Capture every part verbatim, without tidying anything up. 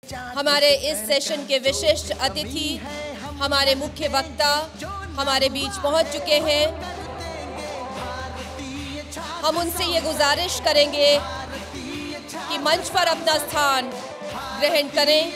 हमारे इस सेशन के विशिष्ट अतिथि, हमारे मुख्य वक्ता हमारे बीच पहुंच चुके हैं। हम उनसे ये गुजारिश करेंगे कि मंच पर अपना स्थान ग्रहण करें।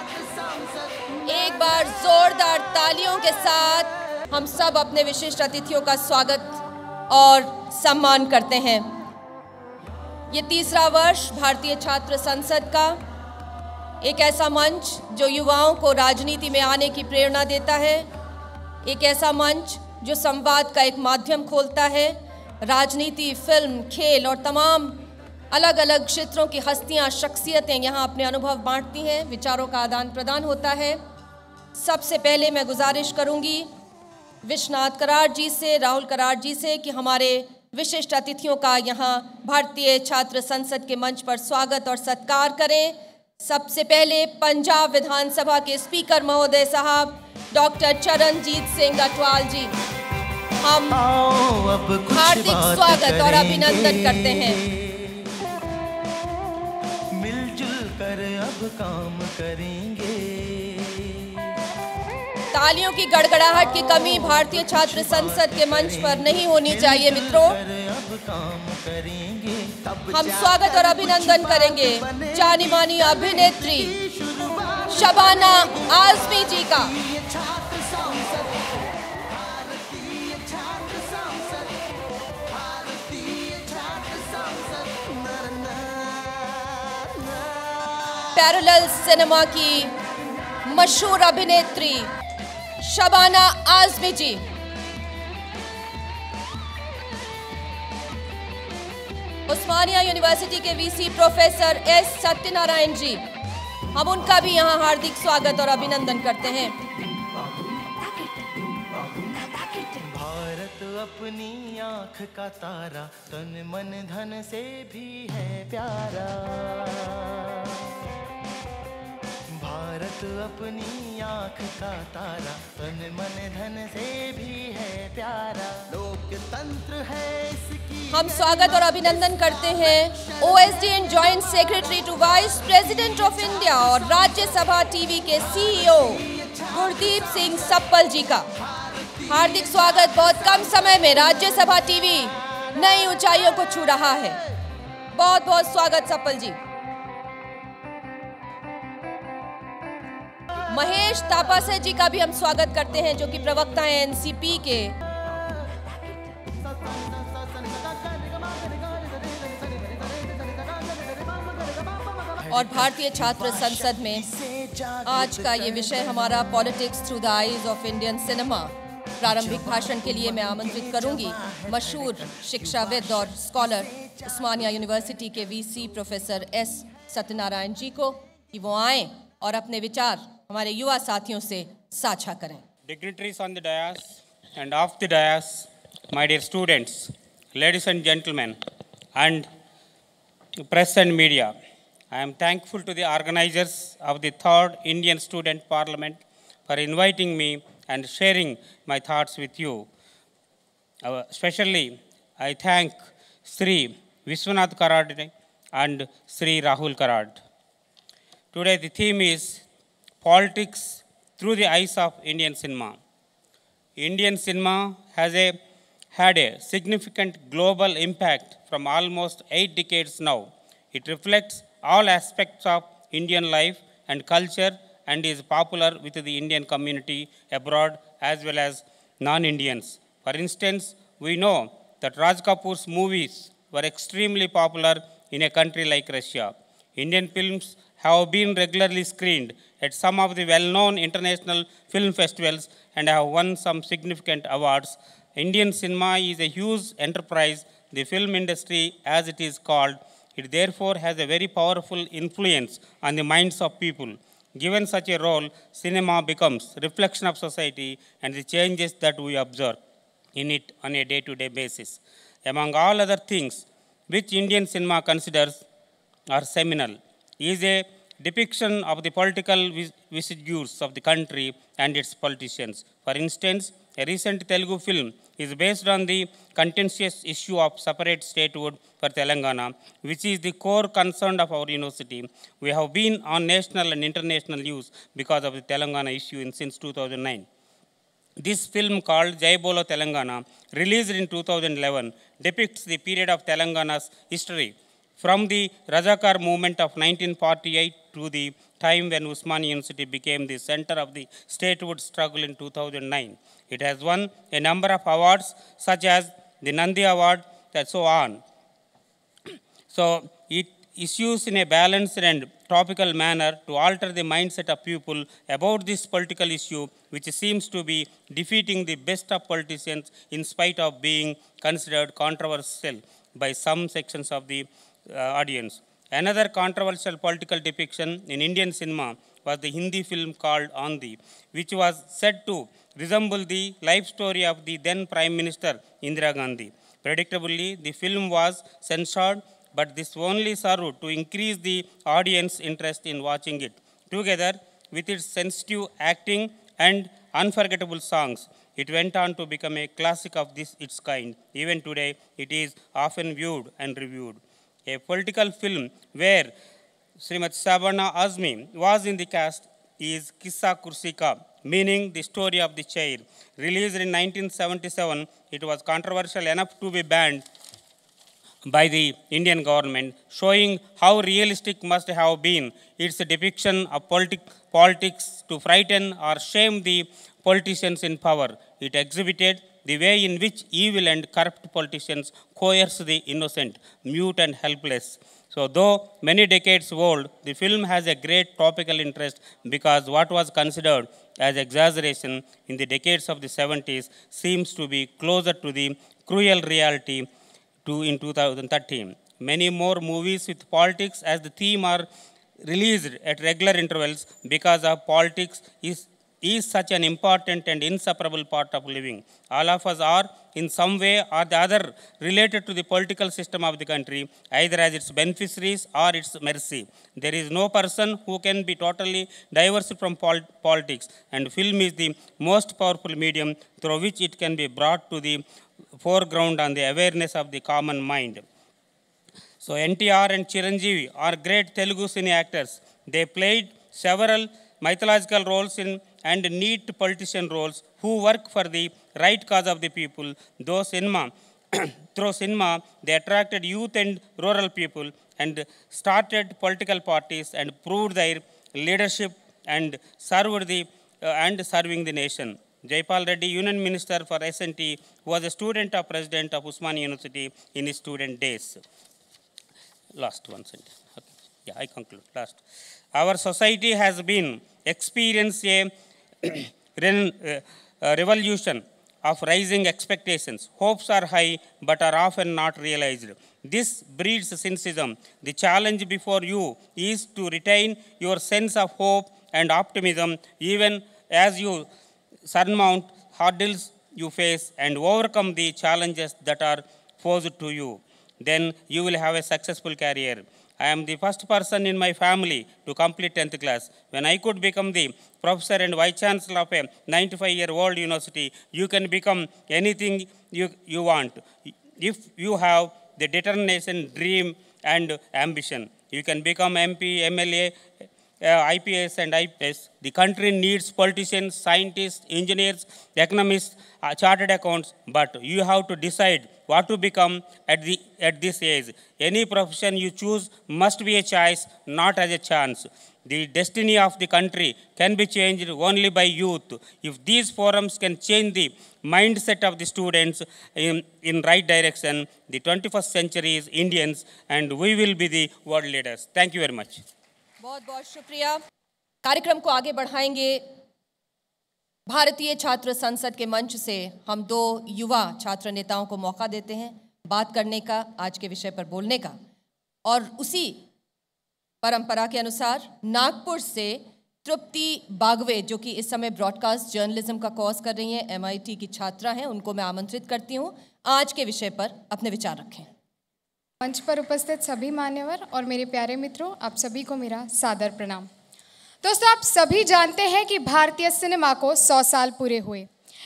एक बार जोरदार तालियों के साथ हम सब अपने विशिष्ट अतिथियों का स्वागत और सम्मान करते हैं। ये तीसरा वर्ष भारतीय छात्र संसद का एक ऐसा मंच जो युवाओं को राजनीति में आने की प्रेरणा देता है, एक ऐसा मंच जो संवाद का एक माध्यम खोलता है। राजनीति, फिल्म, खेल और तमाम अलग अलग क्षेत्रों की हस्तियां, शख्सियतें यहाँ अपने अनुभव बांटती हैं, विचारों का आदान प्रदान होता है। सबसे पहले मैं गुजारिश करूंगी विश्वनाथ कराड़ जी से, राहुल कराड़ जी से कि हमारे विशिष्ट अतिथियों का यहाँ भारतीय छात्र संसद के मंच पर स्वागत और सत्कार करें। सबसे पहले पंजाब विधानसभा के स्पीकर महोदय साहब डॉक्टर चरणजीत सिंह अटवाल जी, हम हार्दिक स्वागत और अभिनंदन करते हैं। मिलजुल कर अब काम करेंगे। तालियों की गड़गड़ाहट की कमी भारतीय छात्र संसद के मंच पर नहीं होनी चाहिए मित्रों। हम स्वागत और अभिनंदन करेंगे जानी मानी अभिनेत्री शबाना आज़मी जी का। पैरेलल सिनेमा की मशहूर अभिनेत्री शबाना आज़मी जी, उस्मानिया यूनिवर्सिटी के VC professor S Satyanarayana ji, हम उनका भी यहाँ हार्दिक स्वागत और अभिनंदन करते हैं। भारत अपनी आँख का तारा, तन मन धन से भी है प्यारा। भारत अपनी आँख का तारा, तन मन धन से भी है प्यारा। लोकतंत्र है इसकी। हम स्वागत और अभिनंदन करते हैं OSD and joint secretary to vice president of India और राज्यसभा टीवी के सीईओ गुरदीप सिंह सप्पल जी का। हार्दिक स्वागत। बहुत कम समय में राज्यसभा टीवी नई ऊंचाइयों को छू रहा है। बहुत बहुत स्वागत सप्पल जी। महेश तापासे जी का भी हम स्वागत करते हैं, जो कि प्रवक्ता हैं एनसीपी के। और भारतीय छात्र संसद में आज का ये विषय हमारा politics through the eyes of Indian cinema. प्रारंभिक भाषण के लिए मैं आमंत्रित करूंगी मशहूर शिक्षाविद और स्कॉलर उस्मानिया यूनिवर्सिटी के VC professor S Satyanarayana ji को कि वो आएं और अपने विचार हमारे युवा साथियों से साझा करें। Dignitaries on the dais and off the dais, my dear students, ladies and gentlemen, and press and media, I am thankful to the organizers of the third Indian Student Parliament for inviting me and sharing my thoughts with you. Uh, especially, I thank Sri Vishwanath Karad and Sri Rahul Karad. Today, the theme is Politics through the eyes of Indian cinema. Indian cinema has a, had a significant global impact from almost eight decades now. It reflects all aspects of Indian life and culture and is popular with the Indian community abroad as well as non-Indians. For instance, we know that Raj Kapoor's movies were extremely popular in a country like Russia. Indian films have been regularly screened at some of the well-known international film festivals and have won some significant awards. Indian cinema is a huge enterprise, the film industry as it is called. It therefore has a very powerful influence on the minds of people. Given such a role, cinema becomes a reflection of society and the changes that we observe in it on a day-to-day basis. Among all other things which Indian cinema considers are seminal is a depiction of the political vicissitudes of the country and its politicians. For instance, a recent Telugu film, is based on the contentious issue of separate statehood for Telangana, which is the core concern of our university. We have been on national and international news because of the Telangana issue in, since two thousand nine. This film called Jai Bolo Telangana, released in two thousand eleven, depicts the period of Telangana's history from the Rajakar movement of nineteen forty-eight to the time when Usmania University became the center of the statehood struggle in two thousand nine. It has won a number of awards such as the Nandi Award and so on. So it issues in a balanced and topical manner to alter the mindset of people about this political issue, which seems to be defeating the best of politicians in spite of being considered controversial by some sections of the uh, audience. Another controversial political depiction in Indian cinema was the Hindi film called Andi, which was said to resemble the life story of the then Prime Minister Indira Gandhi. Predictably, the film was censored, but this only served to increase the audience interest in watching it. Together with its sensitive acting and unforgettable songs, it went on to become a classic of this its kind. Even today, it is often viewed and reviewed. A political film where Srimati Sabarna Azmi was in the cast is Kissa Kursi Ka, meaning the story of the chair. Released in nineteen seventy-seven, it was controversial enough to be banned by the Indian government, showing how realistic must have been its depiction of politi- politics to frighten or shame the politicians in power. It exhibited the way in which evil and corrupt politicians coerce the innocent, mute and helpless. So though many decades old, the film has a great topical interest because what was considered as exaggeration in the decades of the seventies seems to be closer to the cruel reality to in two thousand thirteen. Many more movies with politics as the theme are released at regular intervals because of politics is is such an important and inseparable part of living. All of us are, in some way or the other, related to the political system of the country, either as its beneficiaries or its mercy. There is no person who can be totally divorced from pol- politics, and film is the most powerful medium through which it can be brought to the foreground on the awareness of the common mind. So N T R and Chiranjeevi are great Telugu cine actors. They played several mythological roles in and neat politician roles who work for the right cause of the people. Though cinema, through cinema, they attracted youth and rural people and started political parties and proved their leadership and served the uh, and serving the nation. Jaipal Reddy, Union Minister for S N T, was a student of President of Usmania University in his student days. Last one sentence. Okay. Yeah, I conclude. Last. Our society has been experienced a revolution of rising expectations. Hopes are high but are often not realized. This breeds cynicism. The challenge before you is to retain your sense of hope and optimism even as you surmount hurdles you face and overcome the challenges that are posed to you. Then you will have a successful career. I am the first person in my family to complete tenth class. When I could become the professor and vice chancellor of a ninety-five-year-old university, you can become anything you, you want. If you have the determination, dream and ambition, you can become M P, M L A, uh, I P S and I P S. The country needs politicians, scientists, engineers, economists, uh, chartered accounts, but you have to decide what to become at, the, at this age. Any profession you choose must be a choice, not as a chance. The destiny of the country can be changed only by youth. If these forums can change the mindset of the students in, in right direction, the twenty-first century is Indians and we will be the world leaders. Thank you very much. बहुत बहुत शुक्रिया. कार्यक्रम को आगे बढ़ाएंगे. भारतीय छात्र संसद के मंच से हम दो युवा छात्र नेताओं को मौका देते हैं बात करने का, आज के विषय पर बोलने का. और उसी परंपरा के अनुसार नागपुर से तृप्ति बागवे, जो कि इस समय ब्रॉडकास्ट जर्नलिज्म का कोर्स कर रही हैं, एम आई टी की छात्रा हैं, उनको मैं आमंत्रित करती हूं आज के विषय पर अपने विचार रखें. मंच पर उपस्थित सभी मान्यवर और मेरे प्यारे मित्रों, आप सभी को मेरा सादर प्रणाम. दोस्तों, आप सभी जानते हैं कि भारतीय सिनेमा को सौ साल पूरे हुए.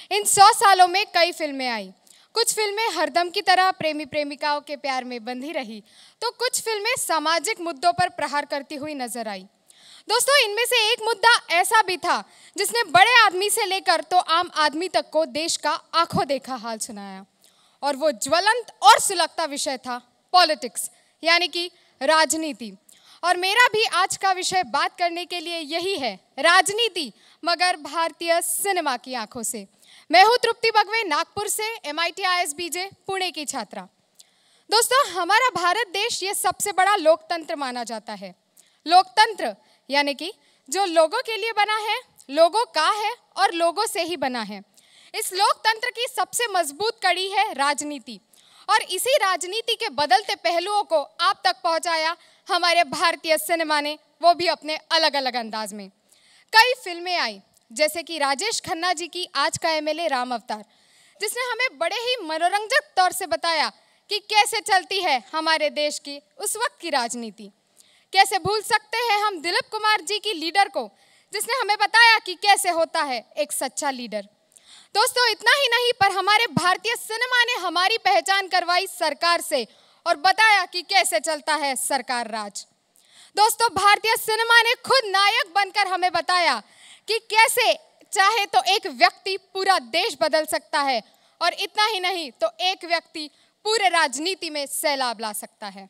इन सौ सालों में कई फिल्में आई। कुछ फिल्में हरदम की तरह प्रेमी प्रेमिकाओं के प्यार में बंधी रही, तो कुछ फिल्में सामाजिक मुद्दों पर प्रहार करती हुई नजर आई। दोस्तों, इनमें से एक मुद्दा ऐसा भी था जिसने बड़े आदमी से लेकर तो आम आदमी तक को देश का आंखों देखा हाल सुनाया, और वो ज्वलंत और सुलगता विषय था पॉलिटिक्स, यानी कि राजनीति। और मेरा भी आज का विषय बात करने के लिए यही है, राजनीति, मगर भारतीय सिनेमा की आंखों से। मैं हूँ तृप्ति बगवे, नागपुर से, M I T I S B J Pune की छात्रा। दोस्तों, हमारा भारत देश ये सबसे बड़ा लोकतंत्र माना जाता है। लोकतंत्र यानी कि जो लोगों के लिए बना है, लोगों का है और लोगों से ही बना है। इस लोकतंत्र की सबसे मजबूत कड़ी है राजनीति, और इसी राजनीति के बदलते पहलुओं को आप तक पहुंचाया हमारे भारतीय सिनेमा ने, वो भी अपने अलग अलग अंदाज में। कई फिल्में आई, जैसे कि राजेश खन्ना जी की आज का एम एल ए राम अवतार, जिसने हमें बड़े ही मनोरंजक तौर से बताया कि कैसे चलती है हमारे देश की उस वक्त की राजनीति। कैसे भूल सकते हैं हम दिलीप कुमार जी की लीडर को, जिसने हमें बताया कि कैसे होता है एक सच्चा लीडर। दोस्तों, इतना ही नहीं, पर हमारे भारतीय सिनेमा ने हमारी पहचान करवाई सरकार से और बताया कि कैसे चलता है सरकार राज। दोस्तों, भारतीय सिनेमा ने खुद नायक बनकर हमें बताया कि कैसे चाहे तो एक व्यक्ति पूरा देश बदल सकता है, और इतना ही नहीं तो एक व्यक्ति पूरे राजनीति में सैलाब ला सकता है।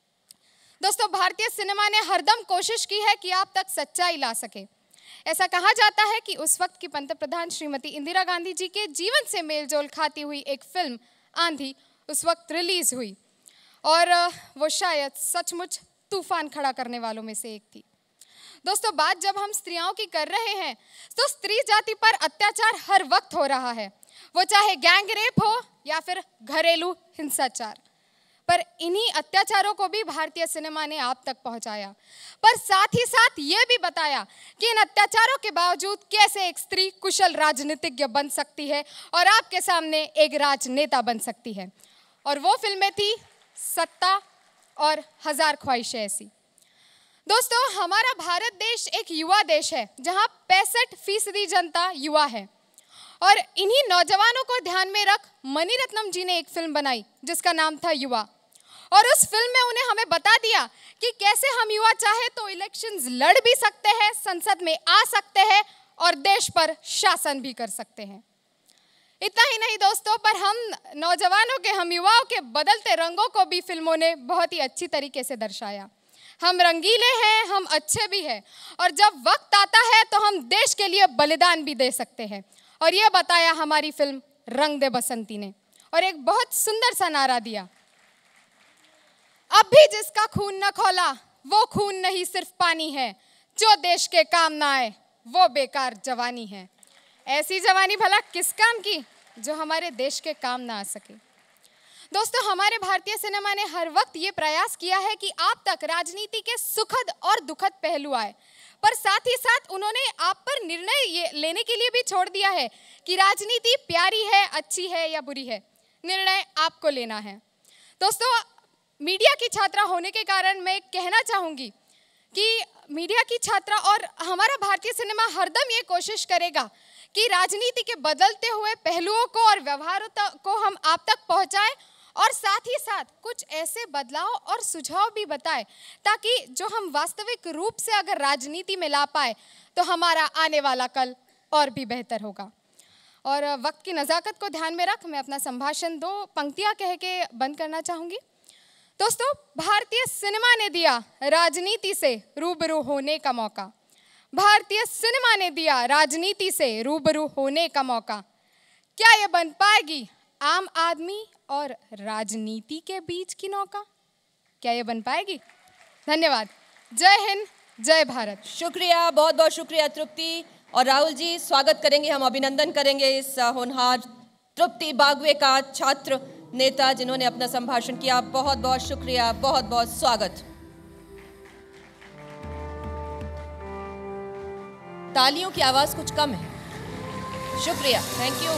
दोस्तों, भारतीय सिनेमा ने हरदम कोशिश की है कि आप तक सच्चाई ला सके। ऐसा कहा जाता है कि उस वक्त की पंतप्रधान श्रीमती इंदिरा गांधी जी के जीवन से मेलजोल खाती हुई एक फिल्म आंधी उस वक्त रिलीज हुई, और वो शायद सचमुच तूफान खड़ा करने वालों में से एक थी। दोस्तों, बात जब हम स्त्रियों की कर रहे हैं, तो स्त्री जाति पर अत्याचार हर वक्त हो रहा है, वो चाहे गैंग रेप हो या फिर घरेलू हिंसाचार। पर इन्हीं अत्याचारों को भी भारतीय सिनेमा ने आप तक पहुंचाया, पर साथ ही साथ ये भी बताया कि इन अत्याचारों के बावजूद कैसे एक स्त्री कुशल राजनीतिज्ञ बन सकती है और आपके सामने एक राजनेता बन सकती है। और वो फिल्में थी सत्ता और हजार ख्वाहिशें ऐसी। दोस्तों, हमारा भारत देश एक युवा देश है, जहां पैंसठ फीसदी जनता युवा है, और इन्हीं नौजवानों को ध्यान में रख मणिरत्नम जी ने एक फिल्म बनाई जिसका नाम था युवा। और उस फिल्म में उन्हें हमें बता दिया कि कैसे हम युवा चाहे तो इलेक्शंस लड़ भी सकते हैं, संसद में आ सकते हैं और देश पर शासन भी कर सकते हैं। इतना ही नहीं दोस्तों, पर हम नौजवानों के, हम युवाओं के बदलते रंगों को भी फिल्मों ने बहुत ही अच्छी तरीके से दर्शाया। हम रंगीले हैं, हम अच्छे भी हैं, और जब वक्त आता है तो हम देश के लिए बलिदान भी दे सकते हैं। और ये बताया हमारी फिल्म रंग दे बसंती ने, और एक बहुत सुंदर सा नारा दिया, अब भी जिसका खून न खौला वो खून नहीं सिर्फ पानी है, जो देश के काम ना आए वो बेकार जवानी है। ऐसी जवानी भला किस काम की जो हमारे देश के काम ना आ सके। दोस्तों, हमारे भारतीय सिनेमा ने हर वक्त ये प्रयास किया है कि आप तक राजनीति के सुखद और दुखद पहलू आए, पर साथ ही साथ उन्होंने आप पर निर्णय ये लेने के लिए भी छोड़ दिया है कि राजनीति प्यारी है, अच्छी है या बुरी है। निर्णय आपको लेना है। दोस्तों, मीडिया की छात्रा होने के कारण मैं कहना चाहूँगी कि मीडिया की छात्रा और हमारा भारतीय सिनेमा हरदम ये कोशिश करेगा कि राजनीति के बदलते हुए पहलुओं को और व्यवहारों को हम आप तक पहुँचाएं, और साथ ही साथ कुछ ऐसे बदलाव और सुझाव भी बताए ताकि जो हम वास्तविक रूप से अगर राजनीति में ला पाए तो हमारा आने वाला कल और भी बेहतर होगा। और वक्त की नज़ाकत को ध्यान में रख मैं अपना संभाषण दो पंक्तियां कह के बंद करना चाहूँगी। दोस्तों, भारतीय सिनेमा ने दिया राजनीति से रूबरू होने का मौका। भारतीय सिनेमा ने दिया राजनीति से रूबरू होने का मौका। क्या ये बन पाएगी आम आदमी और राजनीति के बीच की नौका? क्या ये बन पाएगी? धन्यवाद। जय हिंद, जय भारत। शुक्रिया, बहुत बहुत शुक्रिया तृप्ति। और राहुल जी, स्वागत करेंगे, हम अभिनंदन करेंगे इस होनहार तृप्ति बागवे का, छात्र नेता जिन्होंने अपना संभाषण किया। बहुत बहुत शुक्रिया, बहुत बहुत स्वागत। तालियों की आवाज कुछ कम है। शुक्रिया, थैंक यू।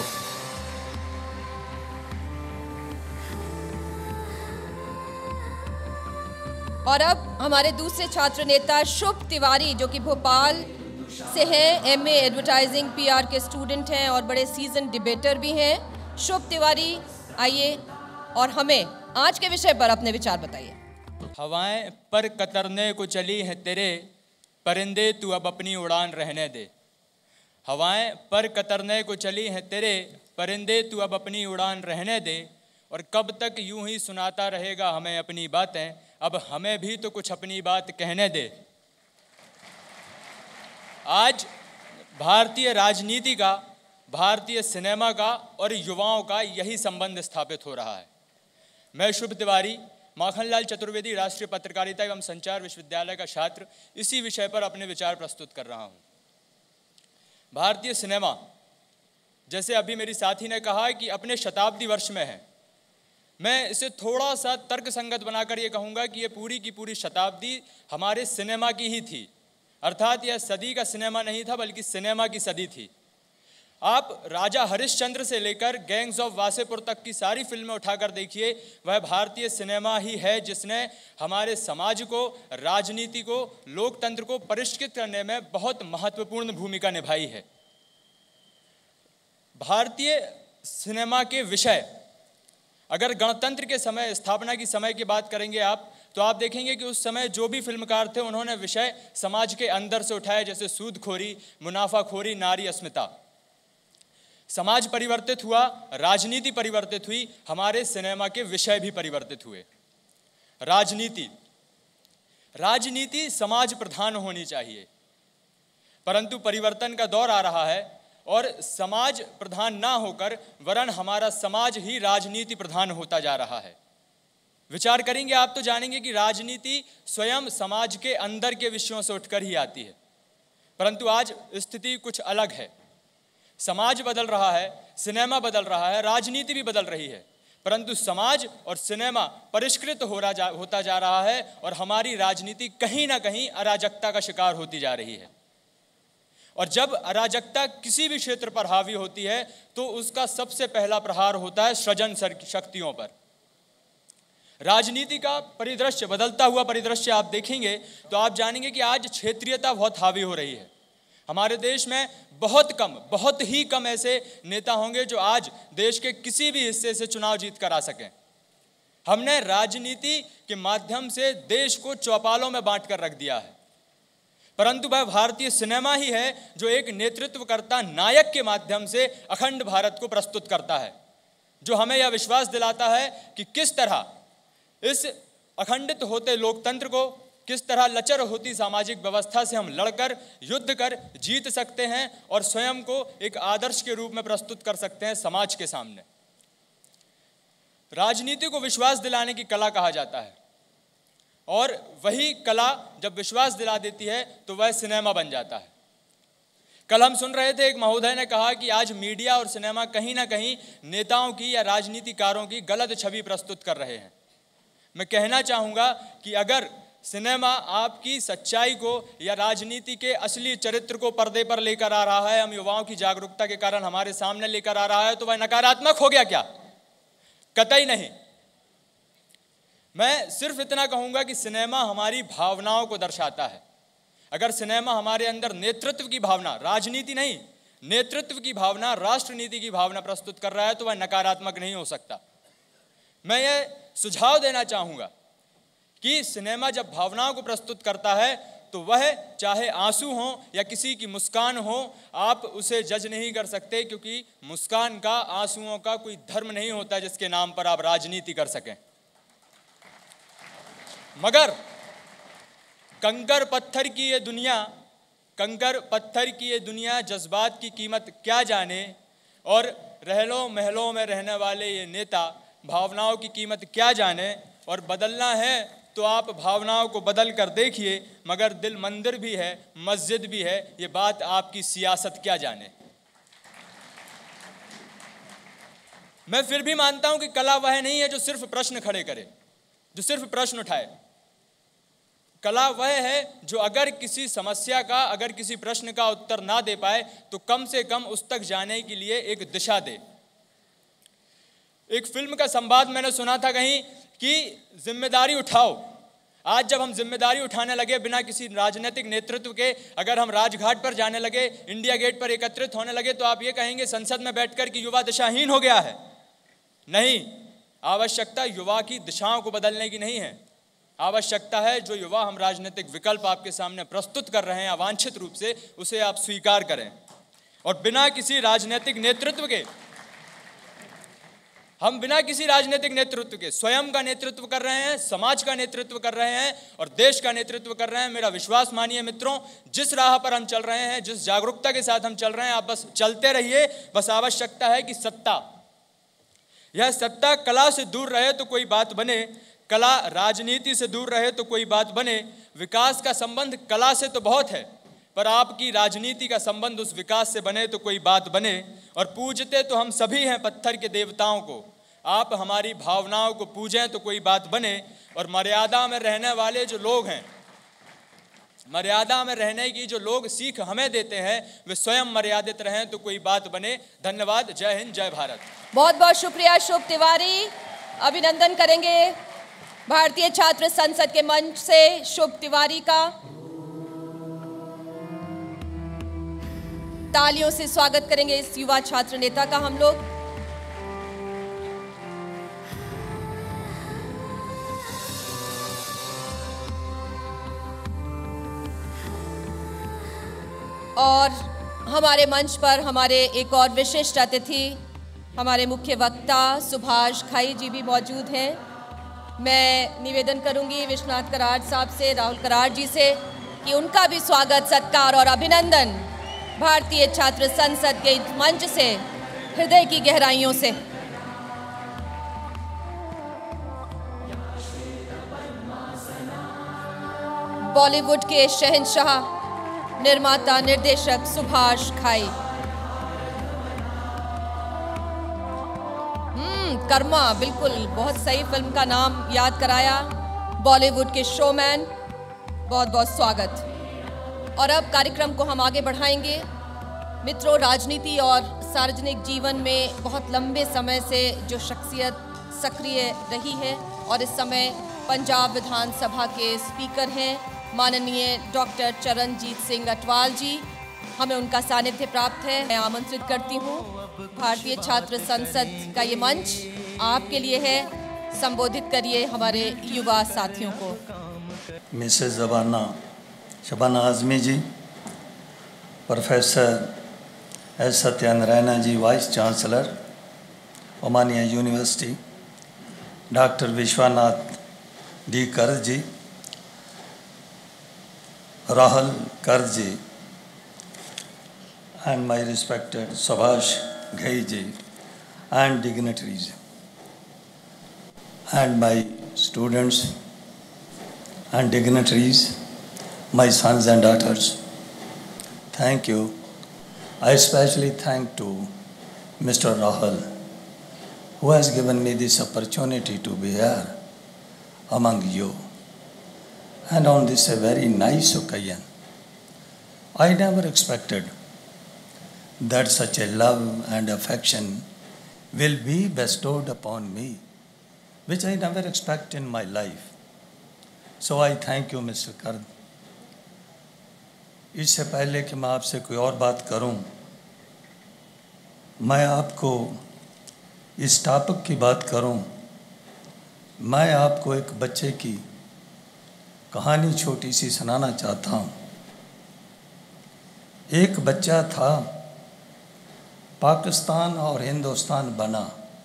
और अब हमारे दूसरे छात्र नेता शुभ तिवारी, जो कि भोपाल से हैं, एमए एडवर्टाइजिंग पीआर के स्टूडेंट हैं और बड़े सीजन डिबेटर भी हैं। शुभ तिवारी, आइए और हमें आज के विषय पर अपने विचार बताइए। हवाएं पर कतरने को चली हैं तेरे, परिंदे तू अब अपनी उड़ान रहने दे। हवाएं पर कतरने को चली हैं तेरे, परिंदे तू अब अपनी उड़ान रहने दे। और कब तक यूं ही सुनाता रहेगा हमें अपनी बातें, अब हमें भी तो कुछ अपनी बात कहने दे। आज भारतीय राजनीति का, भारतीय सिनेमा का और युवाओं का यही संबंध स्थापित हो रहा है। मैं शुभ तिवारी, माखनलाल चतुर्वेदी राष्ट्रीय पत्रकारिता एवं संचार विश्वविद्यालय का छात्र, इसी विषय पर अपने विचार प्रस्तुत कर रहा हूँ। भारतीय सिनेमा, जैसे अभी मेरी साथी ने कहा कि अपने शताब्दी वर्ष में है, मैं इसे थोड़ा सा तर्कसंगत बनाकर ये कहूँगा कि ये पूरी की पूरी शताब्दी हमारे सिनेमा की ही थी। अर्थात यह सदी का सिनेमा नहीं था, बल्कि सिनेमा की सदी थी। आप राजा हरिश्चंद्र से लेकर गैंग्स ऑफ वासेपुर तक की सारी फिल्में उठाकर देखिए, वह भारतीय सिनेमा ही है जिसने हमारे समाज को, राजनीति को, लोकतंत्र को परिष्कृत करने में बहुत महत्वपूर्ण भूमिका निभाई है। भारतीय सिनेमा के विषय, अगर गणतंत्र के समय, स्थापना की समय की बात करेंगे आप, तो आप देखेंगे कि उस समय जो भी फिल्मकार थे उन्होंने विषय समाज के अंदर से उठाए, जैसे सूदखोरी, मुनाफाखोरी, नारी अस्मिता। समाज परिवर्तित हुआ, राजनीति परिवर्तित हुई, हमारे सिनेमा के विषय भी परिवर्तित हुए। राजनीति राजनीति समाज प्रधान होनी चाहिए, परंतु परिवर्तन का दौर आ रहा है और समाज प्रधान ना होकर वरन हमारा समाज ही राजनीति प्रधान होता जा रहा है। विचार करेंगे आप तो जानेंगे कि राजनीति स्वयं समाज के अंदर के विषयों से उठकर ही आती है, परंतु आज स्थिति कुछ अलग है। समाज बदल रहा है, सिनेमा बदल रहा है, राजनीति भी बदल रही है, परंतु समाज और सिनेमा परिष्कृत हो रहा जा, होता जा रहा है और हमारी राजनीति कहीं ना कहीं अराजकता का शिकार होती जा रही है। और जब अराजकता किसी भी क्षेत्र पर हावी होती है तो उसका सबसे पहला प्रहार होता है सृजन शक्तियों पर। राजनीति का परिदृश्य, बदलता हुआ परिदृश्य आप देखेंगे तो आप जानेंगे कि आज क्षेत्रीयता बहुत हावी हो रही है। हमारे देश में बहुत कम, बहुत ही कम ऐसे नेता होंगे जो आज देश के किसी भी हिस्से से चुनाव जीत कर आ सकें। हमने राजनीति के माध्यम से देश को चौपालों में बांट कर रख दिया है, परंतु वह भारतीय सिनेमा ही है जो एक नेतृत्वकर्ता, नायक के माध्यम से अखंड भारत को प्रस्तुत करता है, जो हमें यह विश्वास दिलाता है कि किस तरह इस अखंडित होते लोकतंत्र को, किस तरह लचर होती सामाजिक व्यवस्था से हम लड़कर, युद्ध कर जीत सकते हैं और स्वयं को एक आदर्श के रूप में प्रस्तुत कर सकते हैं समाज के सामने। राजनीति को विश्वास दिलाने की कला कहा जाता है और वही कला जब विश्वास दिला देती है तो वह सिनेमा बन जाता है। कल हम सुन रहे थे, एक महोदय ने कहा कि आज मीडिया और सिनेमा कहीं ना कहीं नेताओं की या राजनीतिकारों की गलत छवि प्रस्तुत कर रहे हैं। मैं कहना चाहूँगा कि अगर सिनेमा आपकी सच्चाई को या राजनीति के असली चरित्र को पर्दे पर लेकर आ रहा है, हम युवाओं की जागरूकता के कारण हमारे सामने लेकर आ रहा है, तो वह नकारात्मक हो गया क्या? कतई नहीं। मैं सिर्फ इतना कहूँगा कि सिनेमा हमारी भावनाओं को दर्शाता है। अगर सिनेमा हमारे अंदर नेतृत्व की भावना, राजनीति नहीं, नेतृत्व की भावना, राष्ट्रनीति की भावना प्रस्तुत कर रहा है तो वह नकारात्मक नहीं हो सकता। मैं ये सुझाव देना चाहूँगा कि सिनेमा जब भावनाओं को प्रस्तुत करता है तो वह चाहे आंसू हो या किसी की मुस्कान हो, आप उसे जज नहीं कर सकते, क्योंकि मुस्कान का, आंसुओं का कोई धर्म नहीं होता जिसके नाम पर आप राजनीति कर सकें। मगर कंकर पत्थर की ये दुनिया, कंकर पत्थर की ये दुनिया जज्बात की कीमत क्या जाने, और रहलों महलों में रहने वाले ये नेता भावनाओं की कीमत क्या जाने। और बदलना है तो आप भावनाओं को बदल कर देखिए, मगर दिल मंदिर भी है, मस्जिद भी है, ये बात आपकी सियासत क्या जाने। मैं फिर भी मानता हूं कि कला वह नहीं है जो सिर्फ प्रश्न खड़े करे, जो सिर्फ प्रश्न उठाए। कला वह है जो अगर किसी समस्या का, अगर किसी प्रश्न का उत्तर ना दे पाए तो कम से कम उस तक जाने के लिए एक दिशा दे। एक फिल्म का संवाद मैंने सुना था कहीं कि जिम्मेदारी उठाओ, आज जब हम जिम्मेदारी उठाने लगे बिना किसी राजनीतिक नेतृत्व के, अगर हम राजघाट पर जाने लगे, इंडिया गेट पर एकत्रित होने लगे, तो आप ये कहेंगे संसद में बैठकर कि युवा दिशाहीन हो गया है। नहीं, आवश्यकता युवा की दिशाओं को बदलने की नहीं है। आवश्यकता है जो युवा हम राजनीतिक विकल्प आपके सामने प्रस्तुत कर रहे हैं अवांछित रूप से, उसे आप स्वीकार करें। और बिना किसी राजनीतिक नेतृत्व के, हम बिना किसी राजनीतिक नेतृत्व के स्वयं का नेतृत्व कर रहे हैं, समाज का नेतृत्व कर रहे हैं और देश का नेतृत्व कर रहे हैं। मेरा विश्वास मानिए मित्रों, जिस राह पर हम चल रहे हैं, जिस जागरूकता के साथ हम चल रहे हैं, आप बस चलते रहिए। बस आवश्यकता है कि सत्ता, यह सत्ता कला से दूर रहे तो कोई बात बने, कला राजनीति से दूर रहे तो कोई बात बने। विकास का संबंध कला से तो बहुत है, पर आपकी राजनीति का संबंध उस विकास से बने तो कोई बात बने। और पूजते तो हम सभी हैं पत्थर के देवताओं को, आप हमारी भावनाओं को पूजें तो कोई बात बने। और मर्यादा में रहने वाले जो लोग हैं, मर्यादा में रहने की जो लोग सीख हमें देते हैं, वे स्वयं मर्यादित रहें तो कोई बात बने। धन्यवाद। जय हिंद, जय भारत। बहुत बहुत शुक्रिया शुभ तिवारी। अभिनंदन करेंगे भारतीय छात्र संसद के मंच से शुभ तिवारी का। तालियों से स्वागत करेंगे इस युवा छात्र नेता का हम लोग। और हमारे मंच पर हमारे एक और विशिष्ट अतिथि, हमारे मुख्य वक्ता सुभाष घई जी भी मौजूद हैं। मैं निवेदन करूंगी विश्वनाथ कराड़ साहब से, राहुल कराड़ जी से, कि उनका भी स्वागत, सत्कार और अभिनंदन भारतीय छात्र संसद के मंच से हृदय की गहराइयों से। बॉलीवुड के शहंशाह, निर्माता, निर्देशक सुभाष घई। हम्म कर्मा, बिल्कुल बहुत सही फिल्म का नाम याद कराया। बॉलीवुड के शोमैन, बहुत बहुत स्वागत। और अब कार्यक्रम को हम आगे बढ़ाएंगे। मित्रों, राजनीति और सार्वजनिक जीवन में बहुत लंबे समय से जो शख्सियत सक्रिय रही है और इस समय पंजाब विधानसभा के स्पीकर हैं माननीय डॉक्टर चरणजीत सिंह अटवाल जी, हमें उनका सानिध्य प्राप्त है। मैं आमंत्रित करती हूँ, भारतीय छात्र संसद का ये मंच आपके लिए है। संबोधित करिए हमारे युवा साथियों को। Mrs Shabana Shabana Azmi ji, professor S Satyanarayana ji, vice chancellor Osmania University, doctor Vishwanath D Karad ji, Rahul कर्ज जी, and my respected Subhash Ghai ji and dignitaries and my students and dignitaries, my sons and daughters, thank you. I especially thank to Mister Rahul, who has given me this opportunity to be here among you. And on this a very nice occasion, I never expected that such a love and affection will be bestowed upon me, which I never expect in my life. So I thank you, Mister Kard. इससे पहले कि मैं आपसे कोई और बात करूं, मैं आपको इस टॉपिक की बात करूं, मैं आपको एक बच्चे की कहानी छोटी सी सुनाना चाहता हूं। एक बच्चा था, पाकिस्तान और हिंदुस्तान बना।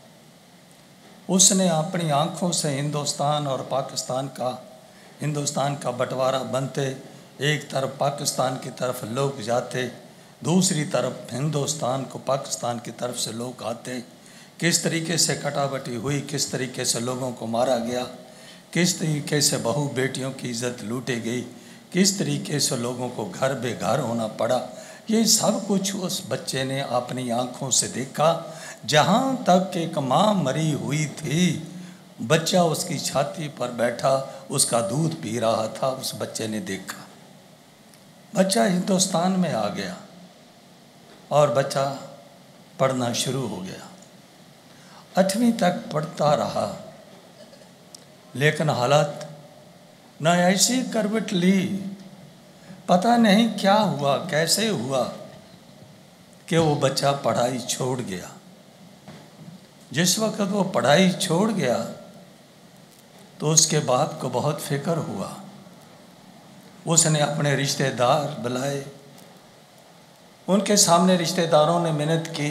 उसने अपनी आँखों से हिंदुस्तान और पाकिस्तान का हिंदुस्तान का बंटवारा बनते, एक तरफ पाकिस्तान की तरफ लोग जाते, दूसरी तरफ हिंदुस्तान को पाकिस्तान की तरफ से लोग आते। किस तरीके से कटाबटी हुई, किस तरीके से लोगों को मारा गया, किस तरीके से बहू बेटियों की इज़्ज़त लूटी गई, किस तरीके से लोगों को घर बेघर होना पड़ा, ये सब कुछ उस बच्चे ने अपनी आँखों से देखा। जहाँ तक एक माँ मरी हुई थी, बच्चा उसकी छाती पर बैठा उसका दूध पी रहा था, उस बच्चे ने देखा। बच्चा हिंदुस्तान में आ गया और बच्चा पढ़ना शुरू हो गया। आठवीं तक पढ़ता रहा, लेकिन हालात न ऐसी करवट ली, पता नहीं क्या हुआ, कैसे हुआ कि वो बच्चा पढ़ाई छोड़ गया। जिस वक्त वो पढ़ाई छोड़ गया तो उसके बाप को बहुत फिक्र हुआ। उसने अपने रिश्तेदार बुलाए, उनके सामने रिश्तेदारों ने मिन्नत की,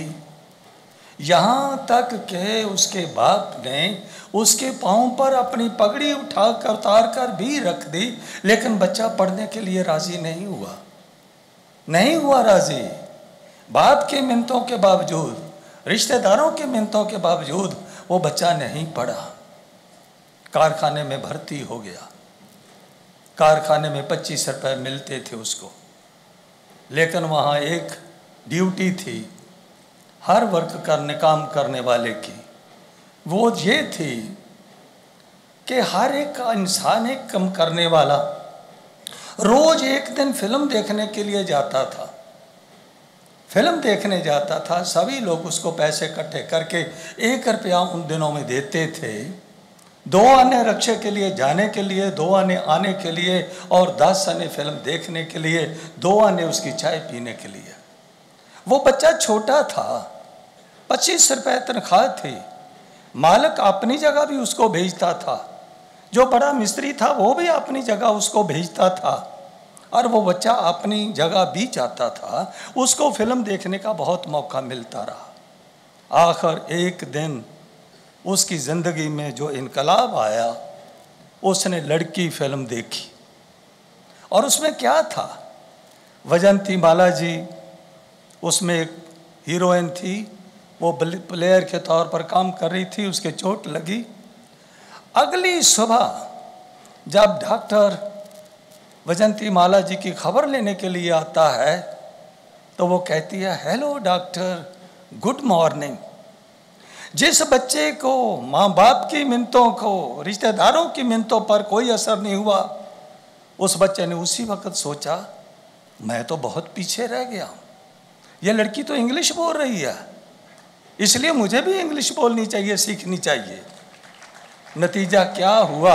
यहाँ तक कि उसके बाप ने उसके पाँव पर अपनी पगड़ी उठा कर उतार कर भी रख दी, लेकिन बच्चा पढ़ने के लिए राजी नहीं हुआ, नहीं हुआ राजी। बाप की मिन्नतों के बावजूद, रिश्तेदारों की मिन्नतों के बावजूद वो बच्चा नहीं पढ़ा। कारखाने में भर्ती हो गया। कारखाने में पच्चीस रुपये मिलते थे उसको, लेकिन वहाँ एक ड्यूटी थी हर वर्क करने काम करने वाले की। वो ये थी कि हर एक इंसान, एक कम करने वाला, रोज एक दिन फिल्म देखने के लिए जाता था। फिल्म देखने जाता था, सभी लोग उसको पैसे इकट्ठे करके एक रुपया उन दिनों में देते थे। दो आने रक्षे के लिए जाने के लिए, दो आने आने के लिए, और दस आने फिल्म देखने के लिए, दो आने उसकी चाय पीने के लिए। वो बच्चा छोटा था, पच्चीस रुपये तनख्वाह थी। मालिक अपनी जगह भी उसको भेजता था, जो बड़ा मिस्त्री था वो भी अपनी जगह उसको भेजता था, और वो बच्चा अपनी जगह भी जाता था। उसको फिल्म देखने का बहुत मौका मिलता रहा। आखिर एक दिन उसकी ज़िंदगी में जो इनकलाब आया, उसने लड़की फिल्म देखी, और उसमें क्या था, वैजयंती माला जी उसमें एक हीरोइन थी। वो प्लेयर के तौर पर काम कर रही थी, उसके चोट लगी। अगली सुबह जब डॉक्टर वैजयंती माला जी की खबर लेने के लिए आता है तो वो कहती है, हेलो डॉक्टर, गुड मॉर्निंग। जिस बच्चे को माँ बाप की मिन्नतों को, रिश्तेदारों की मिन्नतों पर कोई असर नहीं हुआ, उस बच्चे ने उसी वक्त सोचा, मैं तो बहुत पीछे रह गया हूँ। ये लड़की तो इंग्लिश बोल रही है, इसलिए मुझे भी इंग्लिश बोलनी चाहिए, सीखनी चाहिए। नतीजा क्या हुआ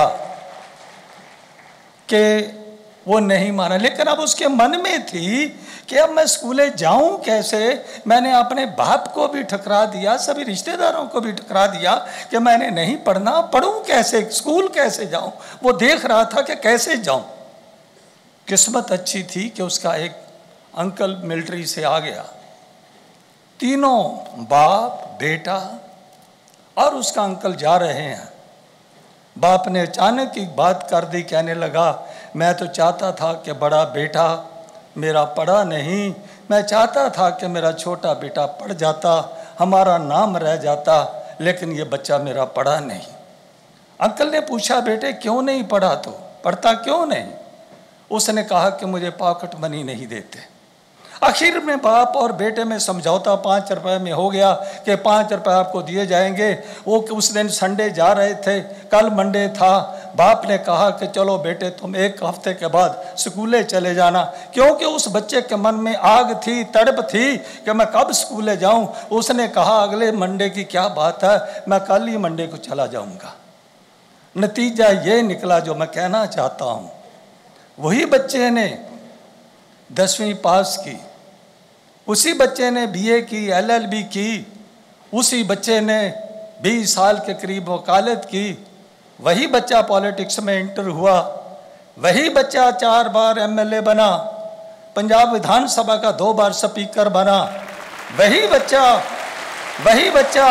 कि वो नहीं माना, लेकिन अब उसके मन में थी कि अब मैं स्कूले जाऊं कैसे। मैंने अपने बाप को भी ठकरा दिया, सभी रिश्तेदारों को भी ठकरा दिया कि मैंने नहीं पढ़ना, पढ़ूं कैसे, स्कूल कैसे जाऊं। वो देख रहा था कि कैसे जाऊं। किस्मत अच्छी थी कि उसका एक अंकल मिलिट्री से आ गया। तीनों बाप, बेटा और उसका अंकल जा रहे हैं। बाप ने अचानक एक बात कर दी, कहने लगा, मैं तो चाहता था कि बड़ा बेटा मेरा पढ़ा नहीं, मैं चाहता था कि मेरा छोटा बेटा पढ़ जाता, हमारा नाम रह जाता, लेकिन ये बच्चा मेरा पढ़ा नहीं। अंकल ने पूछा, बेटे क्यों नहीं पढ़ा, तो पढ़ता क्यों नहीं? उसने कहा कि मुझे पॉकेट मनी नहीं देते। आखिर में बाप और बेटे में समझौता पाँच रुपए में हो गया कि पाँच रुपए आपको दिए जाएंगे। वो उस दिन संडे जा रहे थे, कल मंडे था। बाप ने कहा कि चलो बेटे तुम एक हफ्ते के बाद स्कूले चले जाना, क्योंकि उस बच्चे के मन में आग थी, तड़प थी कि मैं कब स्कूले जाऊं। उसने कहा अगले मंडे की क्या बात है, मैं कल ही मंडे को चला जाऊंगा। नतीजा ये निकला जो मैं कहना चाहता हूँ। वही बच्चे ने दसवीं पास की, उसी बच्चे ने बीए की, एलएलबी की, उसी बच्चे ने बीस साल के करीब वकालत की, वही बच्चा पॉलिटिक्स में इंटर हुआ, वही बच्चा चार बार एमएलए बना, पंजाब विधानसभा का दो बार स्पीकर बना, वही बच्चा वही बच्चा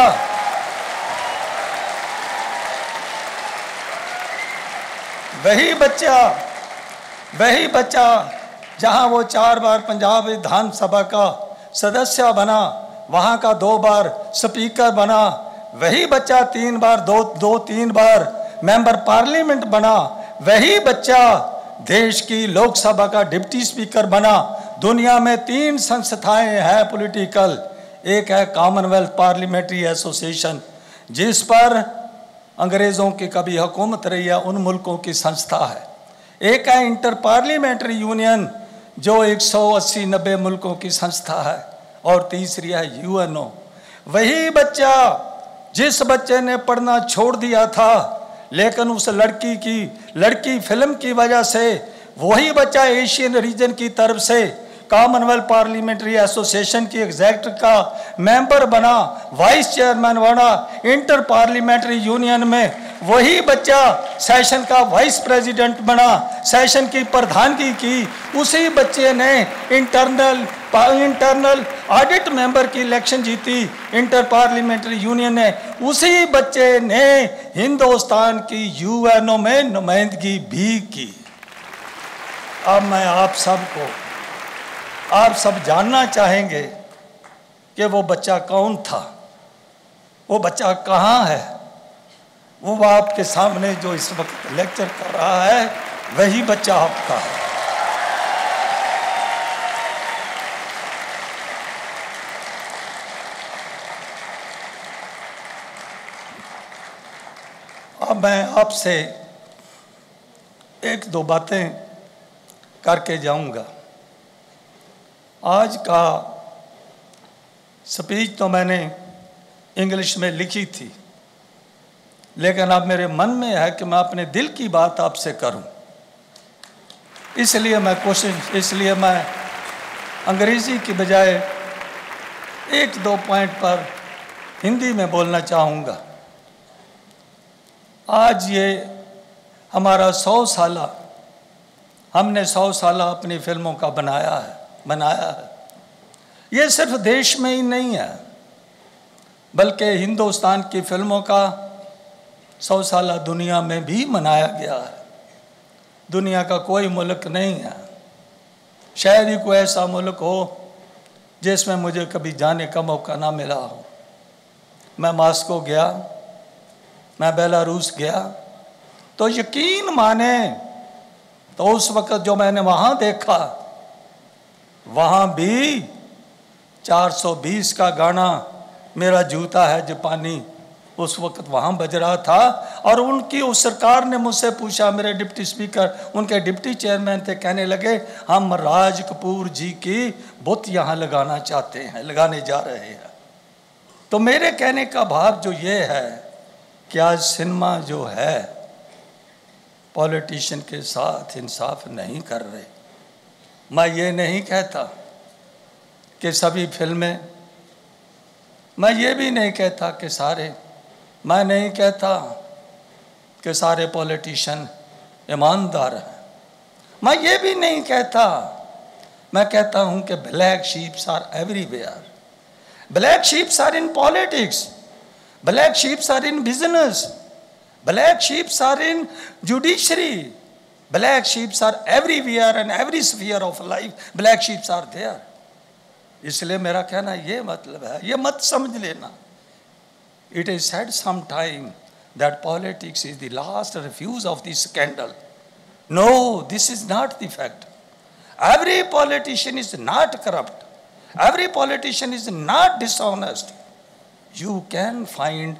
वही बच्चा वही बच्चा जहां वो चार बार पंजाब विधानसभा का सदस्य बना, वहां का दो बार स्पीकर बना, वही बच्चा तीन बार दो दो तीन बार मेंबर पार्लियामेंट बना, वही बच्चा देश की लोकसभा का डिप्टी स्पीकर बना। दुनिया में तीन संस्थाएं हैं पॉलिटिकल, एक है कॉमनवेल्थ पार्लियामेंट्री एसोसिएशन, जिस पर अंग्रेज़ों की कभी हुकूमत रही है, उन मुल्कों की संस्था है। एक है इंटर पार्लियामेंट्री यूनियन, जो एक सौ अस्सी नब्बे मुल्कों की संस्था है, और तीसरी है यूएनओ। वही बच्चा जिस बच्चे ने पढ़ना छोड़ दिया था, लेकिन उस लड़की की लड़की फिल्म की वजह से वही बच्चा एशियन रीजन की तरफ से कॉमनवेल्थ पार्लियामेंट्री एसोसिएशन की एग्जेक्टिव का मेंबर बना, वाइस चेयरमैन बना, इंटर पार्लियामेंट्री यूनियन में वही बच्चा सेशन का वाइस प्रेसिडेंट बना, सेशन की प्रधानगी की उसी बच्चे ने इंटरनल इंटरनल ऑडिट मेंबर की इलेक्शन जीती इंटर पार्लियामेंट्री यूनियन ने, उसी बच्चे ने हिंदुस्तान की यूएनओ में नुमाइंदगी भी की। अब मैं आप सबको आप सब जानना चाहेंगे कि वो बच्चा कौन था, वो बच्चा कहाँ है। वो आपके सामने जो इस वक्त लेक्चर कर रहा है वही बच्चा आपका है। अब मैं आपसे एक दो बातें करके जाऊंगा। आज का स्पीच तो मैंने इंग्लिश में लिखी थी, लेकिन अब मेरे मन में है कि मैं अपने दिल की बात आपसे करूं, इसलिए मैं कोशिश इसलिए मैं अंग्रेज़ी की बजाय एक दो पॉइंट पर हिंदी में बोलना चाहूँगा। आज ये हमारा सौ साला हमने सौ साला अपनी फिल्मों का बनाया है बनाया है। ये सिर्फ देश में ही नहीं है, बल्कि हिंदुस्तान की फिल्मों का सौ साला दुनिया में भी मनाया गया है। दुनिया का कोई मुल्क नहीं है, शायद ही कोई ऐसा मुल्क हो जिसमें मुझे कभी जाने का मौका ना मिला हो। मैं मॉस्को गया, मैं बेलारूस गया, तो यकीन माने तो उस वक्त जो मैंने वहाँ देखा, वहाँ भी चार सौ बीस का गाना मेरा जूता है जापानी उस वक्त वहाँ बज रहा था। और उनकी उस सरकार ने मुझसे पूछा, मेरे डिप्टी स्पीकर उनके डिप्टी चेयरमैन थे, कहने लगे हम राज कपूर जी की बुत यहाँ लगाना चाहते हैं, लगाने जा रहे हैं। तो मेरे कहने का भाव जो ये है कि आज सिनेमा जो है पॉलिटिशियन के साथ इंसाफ नहीं कर रहे। मैं ये नहीं कहता कि सभी फिल्में, मैं ये भी नहीं कहता कि सारे, मैं नहीं कहता कि सारे पॉलिटिशियन ईमानदार हैं, मैं ये भी नहीं कहता। मैं कहता हूँ कि black sheeps are everywhere. Black sheeps are in politics, black sheeps are in business, black sheeps are in judiciary, black sheeps are everywhere and every sphere of life, black sheeps are there. इसलिए मेरा कहना ये मतलब है, ये मत समझ लेना। It is said sometime that politics is the last refuge of the scandal. No, this is not the fact. Every politician is not corrupt. Every politician is not dishonest. You can find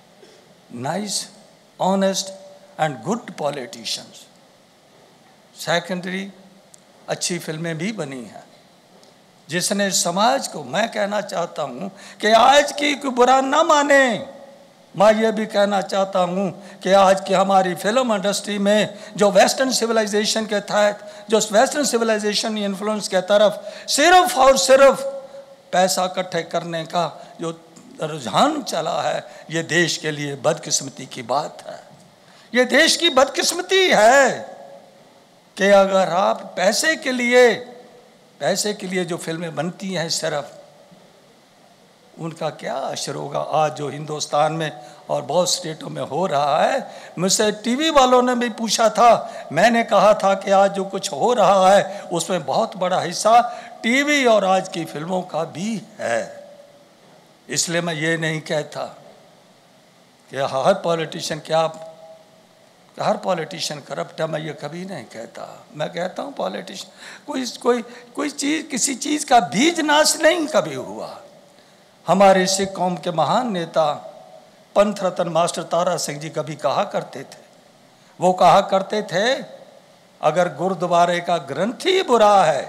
nice, honest and good politicians. Secondary, अच्छी फिल्में भी बनी हैं जिसने समाज को, मैं कहना चाहता हूँ कि आज की कोई बुरा ना माने। मैं ये भी कहना चाहता हूँ कि आज की हमारी फिल्म इंडस्ट्री में जो वेस्टर्न सिविलाइजेशन के तहत, जो वेस्टर्न सिविलाइजेशन इन्फ्लुएंस के तरफ सिर्फ और सिर्फ पैसा इकट्ठे करने का जो रुझान चला है, ये देश के लिए बदकिस्मती की बात है। ये देश की बदकिस्मती है कि अगर आप पैसे के लिए पैसे के लिए जो फिल्में बनती हैं, सिर्फ उनका क्या असर होगा। आज जो हिंदुस्तान में और बहुत स्टेटों में हो रहा है, मुझसे टीवी वालों ने भी पूछा था, मैंने कहा था कि आज जो कुछ हो रहा है उसमें बहुत बड़ा हिस्सा टीवी और आज की फिल्मों का भी है। इसलिए मैं ये नहीं कहता कि हर पॉलिटिशियन, क्या हर पॉलिटिशियन करप्ट है, मैं ये कभी नहीं कहता। मैं कहता हूँ पॉलिटिशियन कोई कोई कोई चीज़, किसी चीज़ का बीज नाश नहीं कभी हुआ। हमारे सिख कौम के महान नेता पंथ रत्न मास्टर तारा सिंह जी कभी कहा करते थे, वो कहा करते थे, अगर गुरुद्वारे का ग्रंथी बुरा है,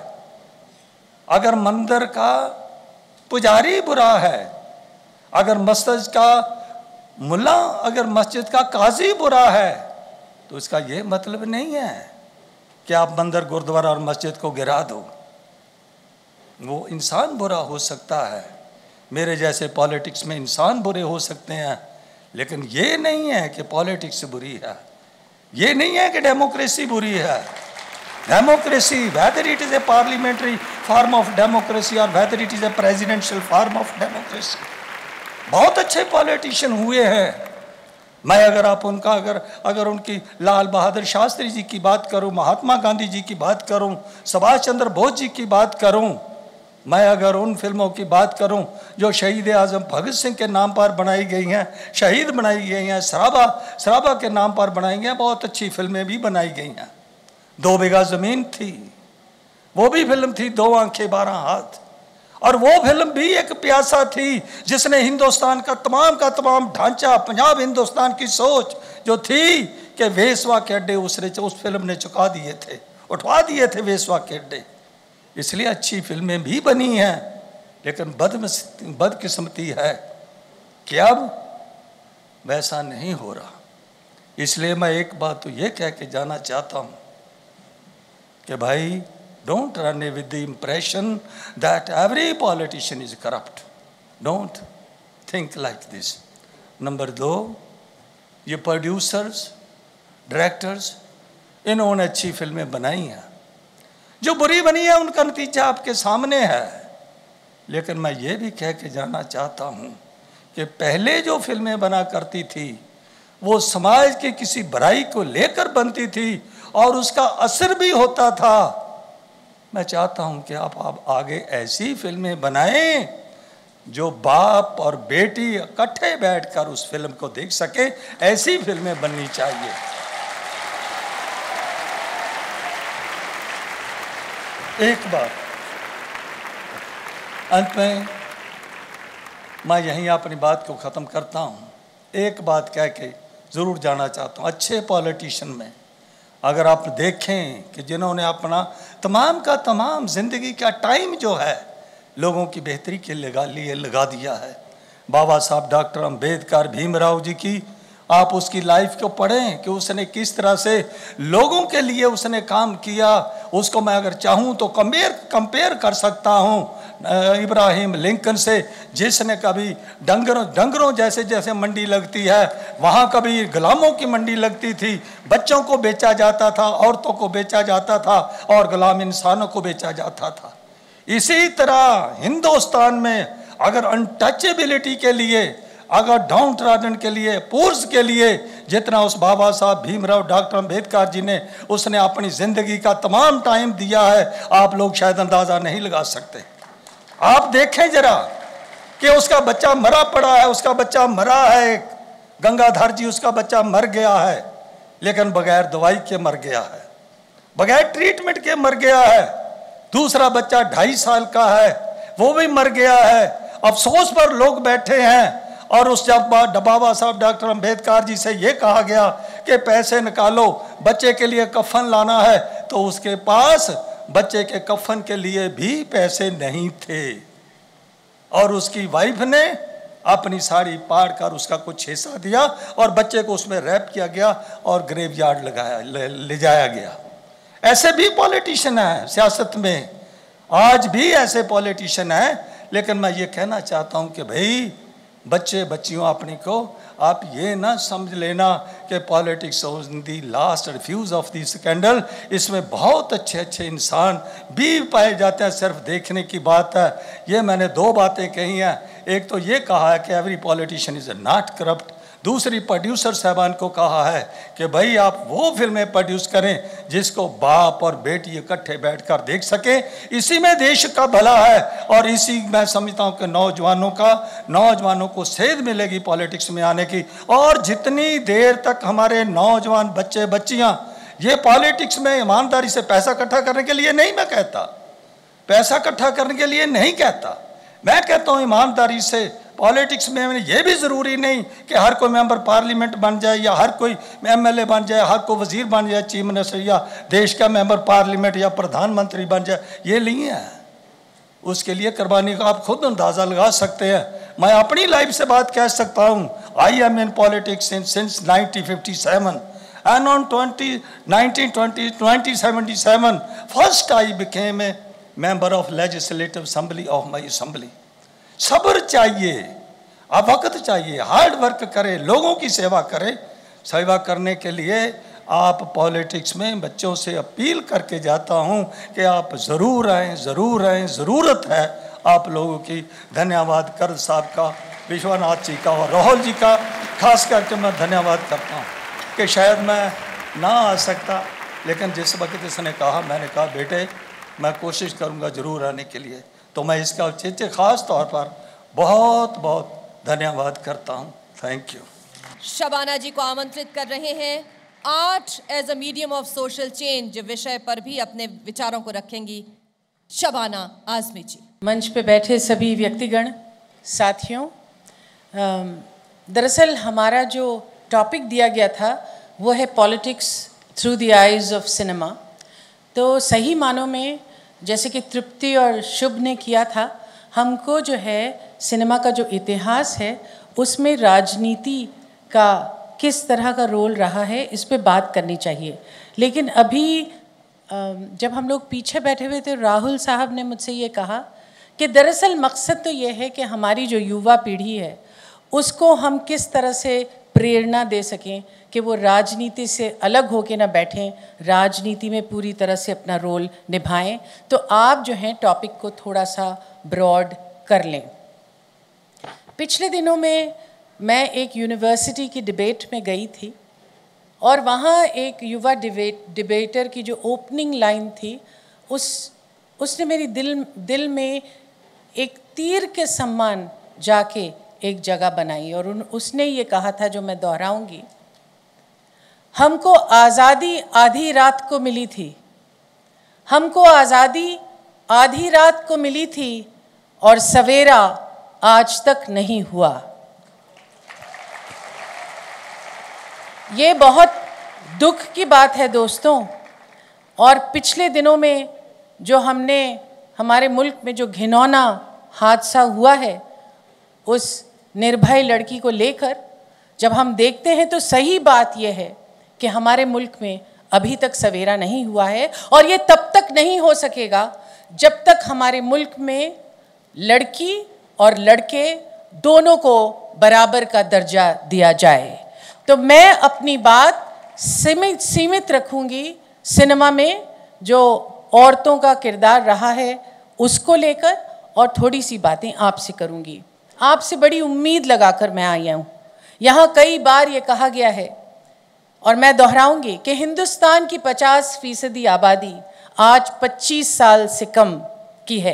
अगर मंदिर का पुजारी बुरा है, अगर मस्जिद का मुल्ला अगर मस्जिद का काजी बुरा है तो इसका ये मतलब नहीं है कि आप मंदिर गुरुद्वारा और मस्जिद को गिरा दो। वो इंसान बुरा हो सकता है, मेरे जैसे पॉलिटिक्स में इंसान बुरे हो सकते हैं, लेकिन ये नहीं है कि पॉलिटिक्स बुरी है, ये नहीं है कि डेमोक्रेसी बुरी है। Democracy, whether it is a parliamentary form of democracy और whether it is a presidential form of democracy, बहुत अच्छे पॉलिटिशियन हुए हैं। मैं अगर आप उनका अगर अगर उनकी लाल बहादुर शास्त्री जी की बात करूं, महात्मा गांधी जी की बात करूं, सुभाष चंद्र बोस जी की बात करूं, मैं अगर उन फिल्मों की बात करूं जो शहीद आजम भगत सिंह के नाम पर बनाई गई हैं, शहीद बनाई गई हैं, सराबा सराबा के नाम पर बनाई गई हैं, बहुत अच्छी फिल्में भी बनाई गई हैं। दो बीघा जमीन थी, वो भी फिल्म थी, दो आंखें बारह हाथ, और वो फिल्म भी एक प्यासा थी जिसने हिंदुस्तान का तमाम का तमाम ढांचा, पंजाब हिंदुस्तान की सोच जो थी कि वेसवा के अड्डे उसने उस फिल्म ने चुका दिए थे, उठवा दिए थे वेसवा के अड्डे। इसलिए अच्छी फिल्में भी बनी हैं, लेकिन बद बदकिस्मती है कि अब वैसा नहीं हो रहा। इसलिए मैं एक बात तो ये कह के जाना चाहता हूँ कि भाई, don't run with the impression that every politician is corrupt. Don't think like this. Number दो, ये प्रोड्यूसर्स, डायरेक्टर्स, इन्होंने अच्छी फिल्में बनाई हैं, जो बुरी बनी है उनका नतीजा आपके सामने है। लेकिन मैं ये भी कह के जाना चाहता हूँ कि पहले जो फिल्में बना करती थी वो समाज की किसी बुराई को लेकर बनती थी और उसका असर भी होता था। मैं चाहता हूं कि आप, आप आगे ऐसी फिल्में बनाएं जो बाप और बेटी इकट्ठे बैठकर उस फिल्म को देख सके, ऐसी फिल्में बननी चाहिए। एक बार अंत में मैं यहीं अपनी बात को ख़त्म करता हूं। एक बात कह के ज़रूर जाना चाहता हूं, अच्छे पॉलिटिशियन में अगर आप देखें कि जिन्होंने अपना तमाम का तमाम ज़िंदगी का टाइम जो है लोगों की बेहतरी के लगा लिए लगा दिया है, बाबा साहब डॉक्टर अंबेडकर, भीमराव जी की आप उसकी लाइफ को पढ़ें कि उसने किस तरह से लोगों के लिए उसने काम किया। उसको मैं अगर चाहूँ तो कंपेयर कंपेयर कर सकता हूँ इब्राहिम लिंकन से, जिसने कभी डंगरों डंगरों जैसे जैसे मंडी लगती है वहाँ कभी गुलामों की मंडी लगती थी, बच्चों को बेचा जाता था, औरतों को बेचा जाता था और गुलाम इंसानों को बेचा जाता था। इसी तरह हिंदुस्तान में अगर अनटचेबिलिटी के लिए, अगर डाउन ट्रॉडन के लिए, पुअर्स के लिए जितना उस बाबा साहब भीमराव डॉक्टर अंबेडकर जी ने उसने अपनी ज़िंदगी का तमाम टाइम दिया है, आप लोग शायद अंदाज़ा नहीं लगा सकते। आप देखें जरा कि उसका बच्चा मरा पड़ा है, उसका बच्चा मरा है, गंगाधर जी उसका बच्चा मर गया है, लेकिन बगैर दवाई के मर गया है, बगैर ट्रीटमेंट के मर गया है। दूसरा बच्चा ढाई साल का है, वो भी मर गया है। अफसोस पर लोग बैठे हैं। और उस जब बाबा साहब डॉक्टर अंबेडकर जी से ये कहा गया कि पैसे निकालो, बच्चे के लिए कफन लाना है, तो उसके पास बच्चे के कफन के लिए भी पैसे नहीं थे और उसकी वाइफ ने अपनी साड़ी पाड़ कर उसका कुछ हिस्सा दिया और बच्चे को उसमें रैप किया गया और ग्रेव यार्ड लगाया ले, ले जाया गया। ऐसे भी पॉलिटिशियन हैं सियासत में, आज भी ऐसे पॉलिटिशियन हैं। लेकिन मैं ये कहना चाहता हूँ कि भाई बच्चे बच्चियों अपनी को आप ये ना समझ लेना कि politics the last refuge of the scandal, इसमें बहुत अच्छे अच्छे इंसान भी पाए जाते हैं, सिर्फ देखने की बात है। ये मैंने दो बातें कही हैं, एक तो ये कहा है कि every politician is not corrupt, दूसरी प्रोड्यूसर साहबान को कहा है कि भाई आप वो फिल्में प्रोड्यूस करें जिसको बाप और बेटी इकट्ठे बैठकर देख सके। इसी में देश का भला है और इसी मैं समझता हूँ कि नौजवानों का नौजवानों को सेध मिलेगी पॉलिटिक्स में आने की। और जितनी देर तक हमारे नौजवान बच्चे बच्चियाँ ये पॉलिटिक्स में ईमानदारी से पैसा इकट्ठा करने के लिए नहीं, मैं कहता पैसा इकट्ठा करने के लिए नहीं कहता, मैं कहता हूँ ईमानदारी से पॉलिटिक्स में ये भी ज़रूरी नहीं कि हर कोई मेंबर पार्लियामेंट बन जाए या हर कोई एमएलए बन जाए, हर कोई वजीर बन जाए, चीफ मिनिस्टर या देश का मेंबर पार्लियामेंट या प्रधानमंत्री बन जाए, ये नहीं है। उसके लिए कुर्बानी का आप खुद अंदाज़ा लगा सकते हैं। मैं अपनी लाइफ से बात कह सकता हूँ। I am in politics since nineteen fifty seven and on nineteen seventy-seven first I became a member of legislative assembly of my assembly। सब्र चाहिए, अब वक्त चाहिए, हार्ड वर्क करें, लोगों की सेवा करें। सेवा करने के लिए आप पॉलिटिक्स में बच्चों से अपील करके जाता हूं कि आप ज़रूर आएँ, ज़रूर आएँ, ज़रूरत है आप लोगों की। धन्यवाद कर्द साहब का, विश्वनाथ जी का और राहुल जी का खास करके मैं धन्यवाद करता हूं कि शायद मैं ना आ सकता, लेकिन जिस वक्त इसने कहा मैंने कहा बेटे मैं कोशिश करूंगा ज़रूर आने के लिए। तो मैं इसका चेचे ख़ास तौर पर बहुत बहुत धन्यवाद करता हूं। Thank you. शबाना जी को आमंत्रित कर रहे हैं art as a medium of social change विषय पर भी अपने विचारों को रखेंगी शबाना आज़मी जी। मंच पे बैठे सभी व्यक्तिगण साथियों, दरअसल हमारा जो टॉपिक दिया गया था वो है politics through the eyes of cinema. तो सही मानों में जैसे कि तृप्ति और शुभ ने किया था, हमको जो है सिनेमा का जो इतिहास है उसमें राजनीति का किस तरह का रोल रहा है इस पे बात करनी चाहिए। लेकिन अभी जब हम लोग पीछे बैठे हुए थे, राहुल साहब ने मुझसे ये कहा कि दरअसल मकसद तो ये है कि हमारी जो युवा पीढ़ी है उसको हम किस तरह से प्रेरणा दे सकें कि वो राजनीति से अलग होकर ना बैठें, राजनीति में पूरी तरह से अपना रोल निभाएं। तो आप जो हैं टॉपिक को थोड़ा सा ब्रॉड कर लें। पिछले दिनों में मैं एक यूनिवर्सिटी की डिबेट में गई थी और वहाँ एक युवा डिबेट डिबेटर की जो ओपनिंग लाइन थी उस उसने मेरी दिल दिल में एक तीर के समान जाके एक जगह बनाई और उन उसने ये कहा था, जो मैं दोहराऊंगी, हमको आज़ादी आधी रात को मिली थी, हमको आज़ादी आधी रात को मिली थी और सवेरा आज तक नहीं हुआ। ये बहुत दुख की बात है दोस्तों। और पिछले दिनों में जो हमने हमारे मुल्क में जो घिनौना हादसा हुआ है उस निर्भय लड़की को लेकर जब हम देखते हैं तो सही बात यह है कि हमारे मुल्क में अभी तक सवेरा नहीं हुआ है और ये तब तक नहीं हो सकेगा जब तक हमारे मुल्क में लड़की और लड़के दोनों को बराबर का दर्जा दिया जाए। तो मैं अपनी बात सीमित सीमित रखूंगी सिनेमा में जो औरतों का किरदार रहा है उसको लेकर और थोड़ी सी बातें आपसे करूंगी। आपसे बड़ी उम्मीद लगाकर मैं आई हूँ। यहाँ कई बार ये कहा गया है और मैं दोहराऊंगी कि हिंदुस्तान की पचास फीसदी आबादी आज पच्चीस साल से कम की है।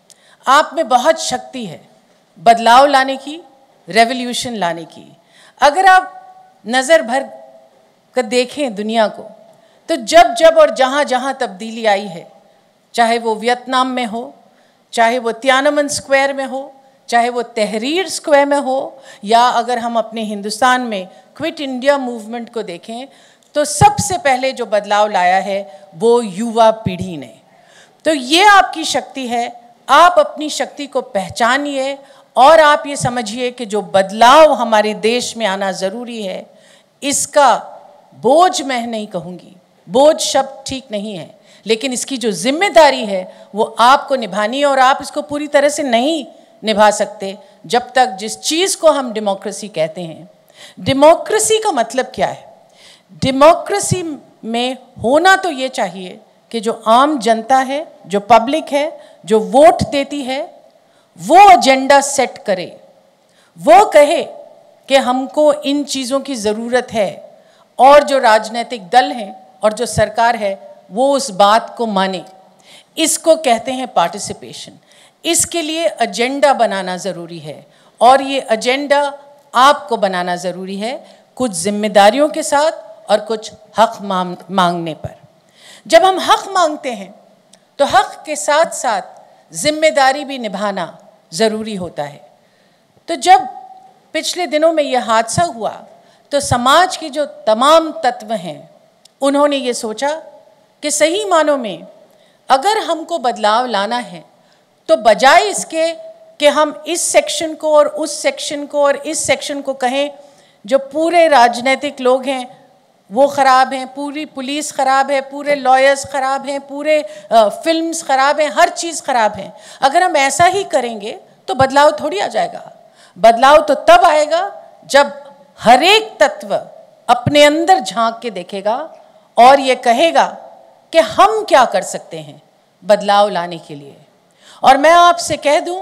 आप में बहुत शक्ति है बदलाव लाने की, रेवोल्यूशन लाने की। अगर आप नज़र भर कर देखें दुनिया को तो जब जब और जहाँ जहाँ तब्दीली आई है, चाहे वो वियतनाम में हो, चाहे वो तियानमन स्क्वायर में हो, चाहे वो तहरीर स्क्वायर में हो, या अगर हम अपने हिंदुस्तान में क्विट इंडिया मूवमेंट को देखें तो सबसे पहले जो बदलाव लाया है वो युवा पीढ़ी ने। तो ये आपकी शक्ति है, आप अपनी शक्ति को पहचानिए और आप ये समझिए कि जो बदलाव हमारे देश में आना ज़रूरी है इसका बोझ, मैं नहीं कहूँगी बोझ शब्द ठीक नहीं है, लेकिन इसकी जो जिम्मेदारी है वो आपको निभानी है और आप इसको पूरी तरह से नहीं निभा सकते जब तक जिस चीज़ को हम डेमोक्रेसी कहते हैं। डेमोक्रेसी का मतलब क्या है? डेमोक्रेसी में होना तो ये चाहिए कि जो आम जनता है, जो पब्लिक है, जो वोट देती है, वो एजेंडा सेट करे, वो कहे कि हमको इन चीज़ों की ज़रूरत है और जो राजनीतिक दल हैं और जो सरकार है वो उस बात को माने। इसको कहते हैं पार्टिसिपेशन। इसके लिए एजेंडा बनाना ज़रूरी है और ये एजेंडा आपको बनाना ज़रूरी है, कुछ जिम्मेदारियों के साथ और कुछ हक मांगने पर। जब हम हक मांगते हैं तो हक के साथ साथ जिम्मेदारी भी निभाना ज़रूरी होता है। तो जब पिछले दिनों में यह हादसा हुआ तो समाज के जो तमाम तत्व हैं उन्होंने ये सोचा कि सही मानों में अगर हमको बदलाव लाना है तो बजाय इसके कि हम इस सेक्शन को और उस सेक्शन को और इस सेक्शन को कहें, जो पूरे राजनीतिक लोग हैं वो ख़राब हैं, पूरी पुलिस ख़राब है, पूरे लॉयर्स ख़राब हैं, पूरे फिल्म्स ख़राब हैं, हर चीज़ ख़राब है, अगर हम ऐसा ही करेंगे तो बदलाव थोड़ी आ जाएगा। बदलाव तो तब आएगा जब हर एक तत्व अपने अंदर झांक के देखेगा और ये कहेगा कि हम क्या कर सकते हैं बदलाव लाने के लिए। और मैं आपसे कह दूं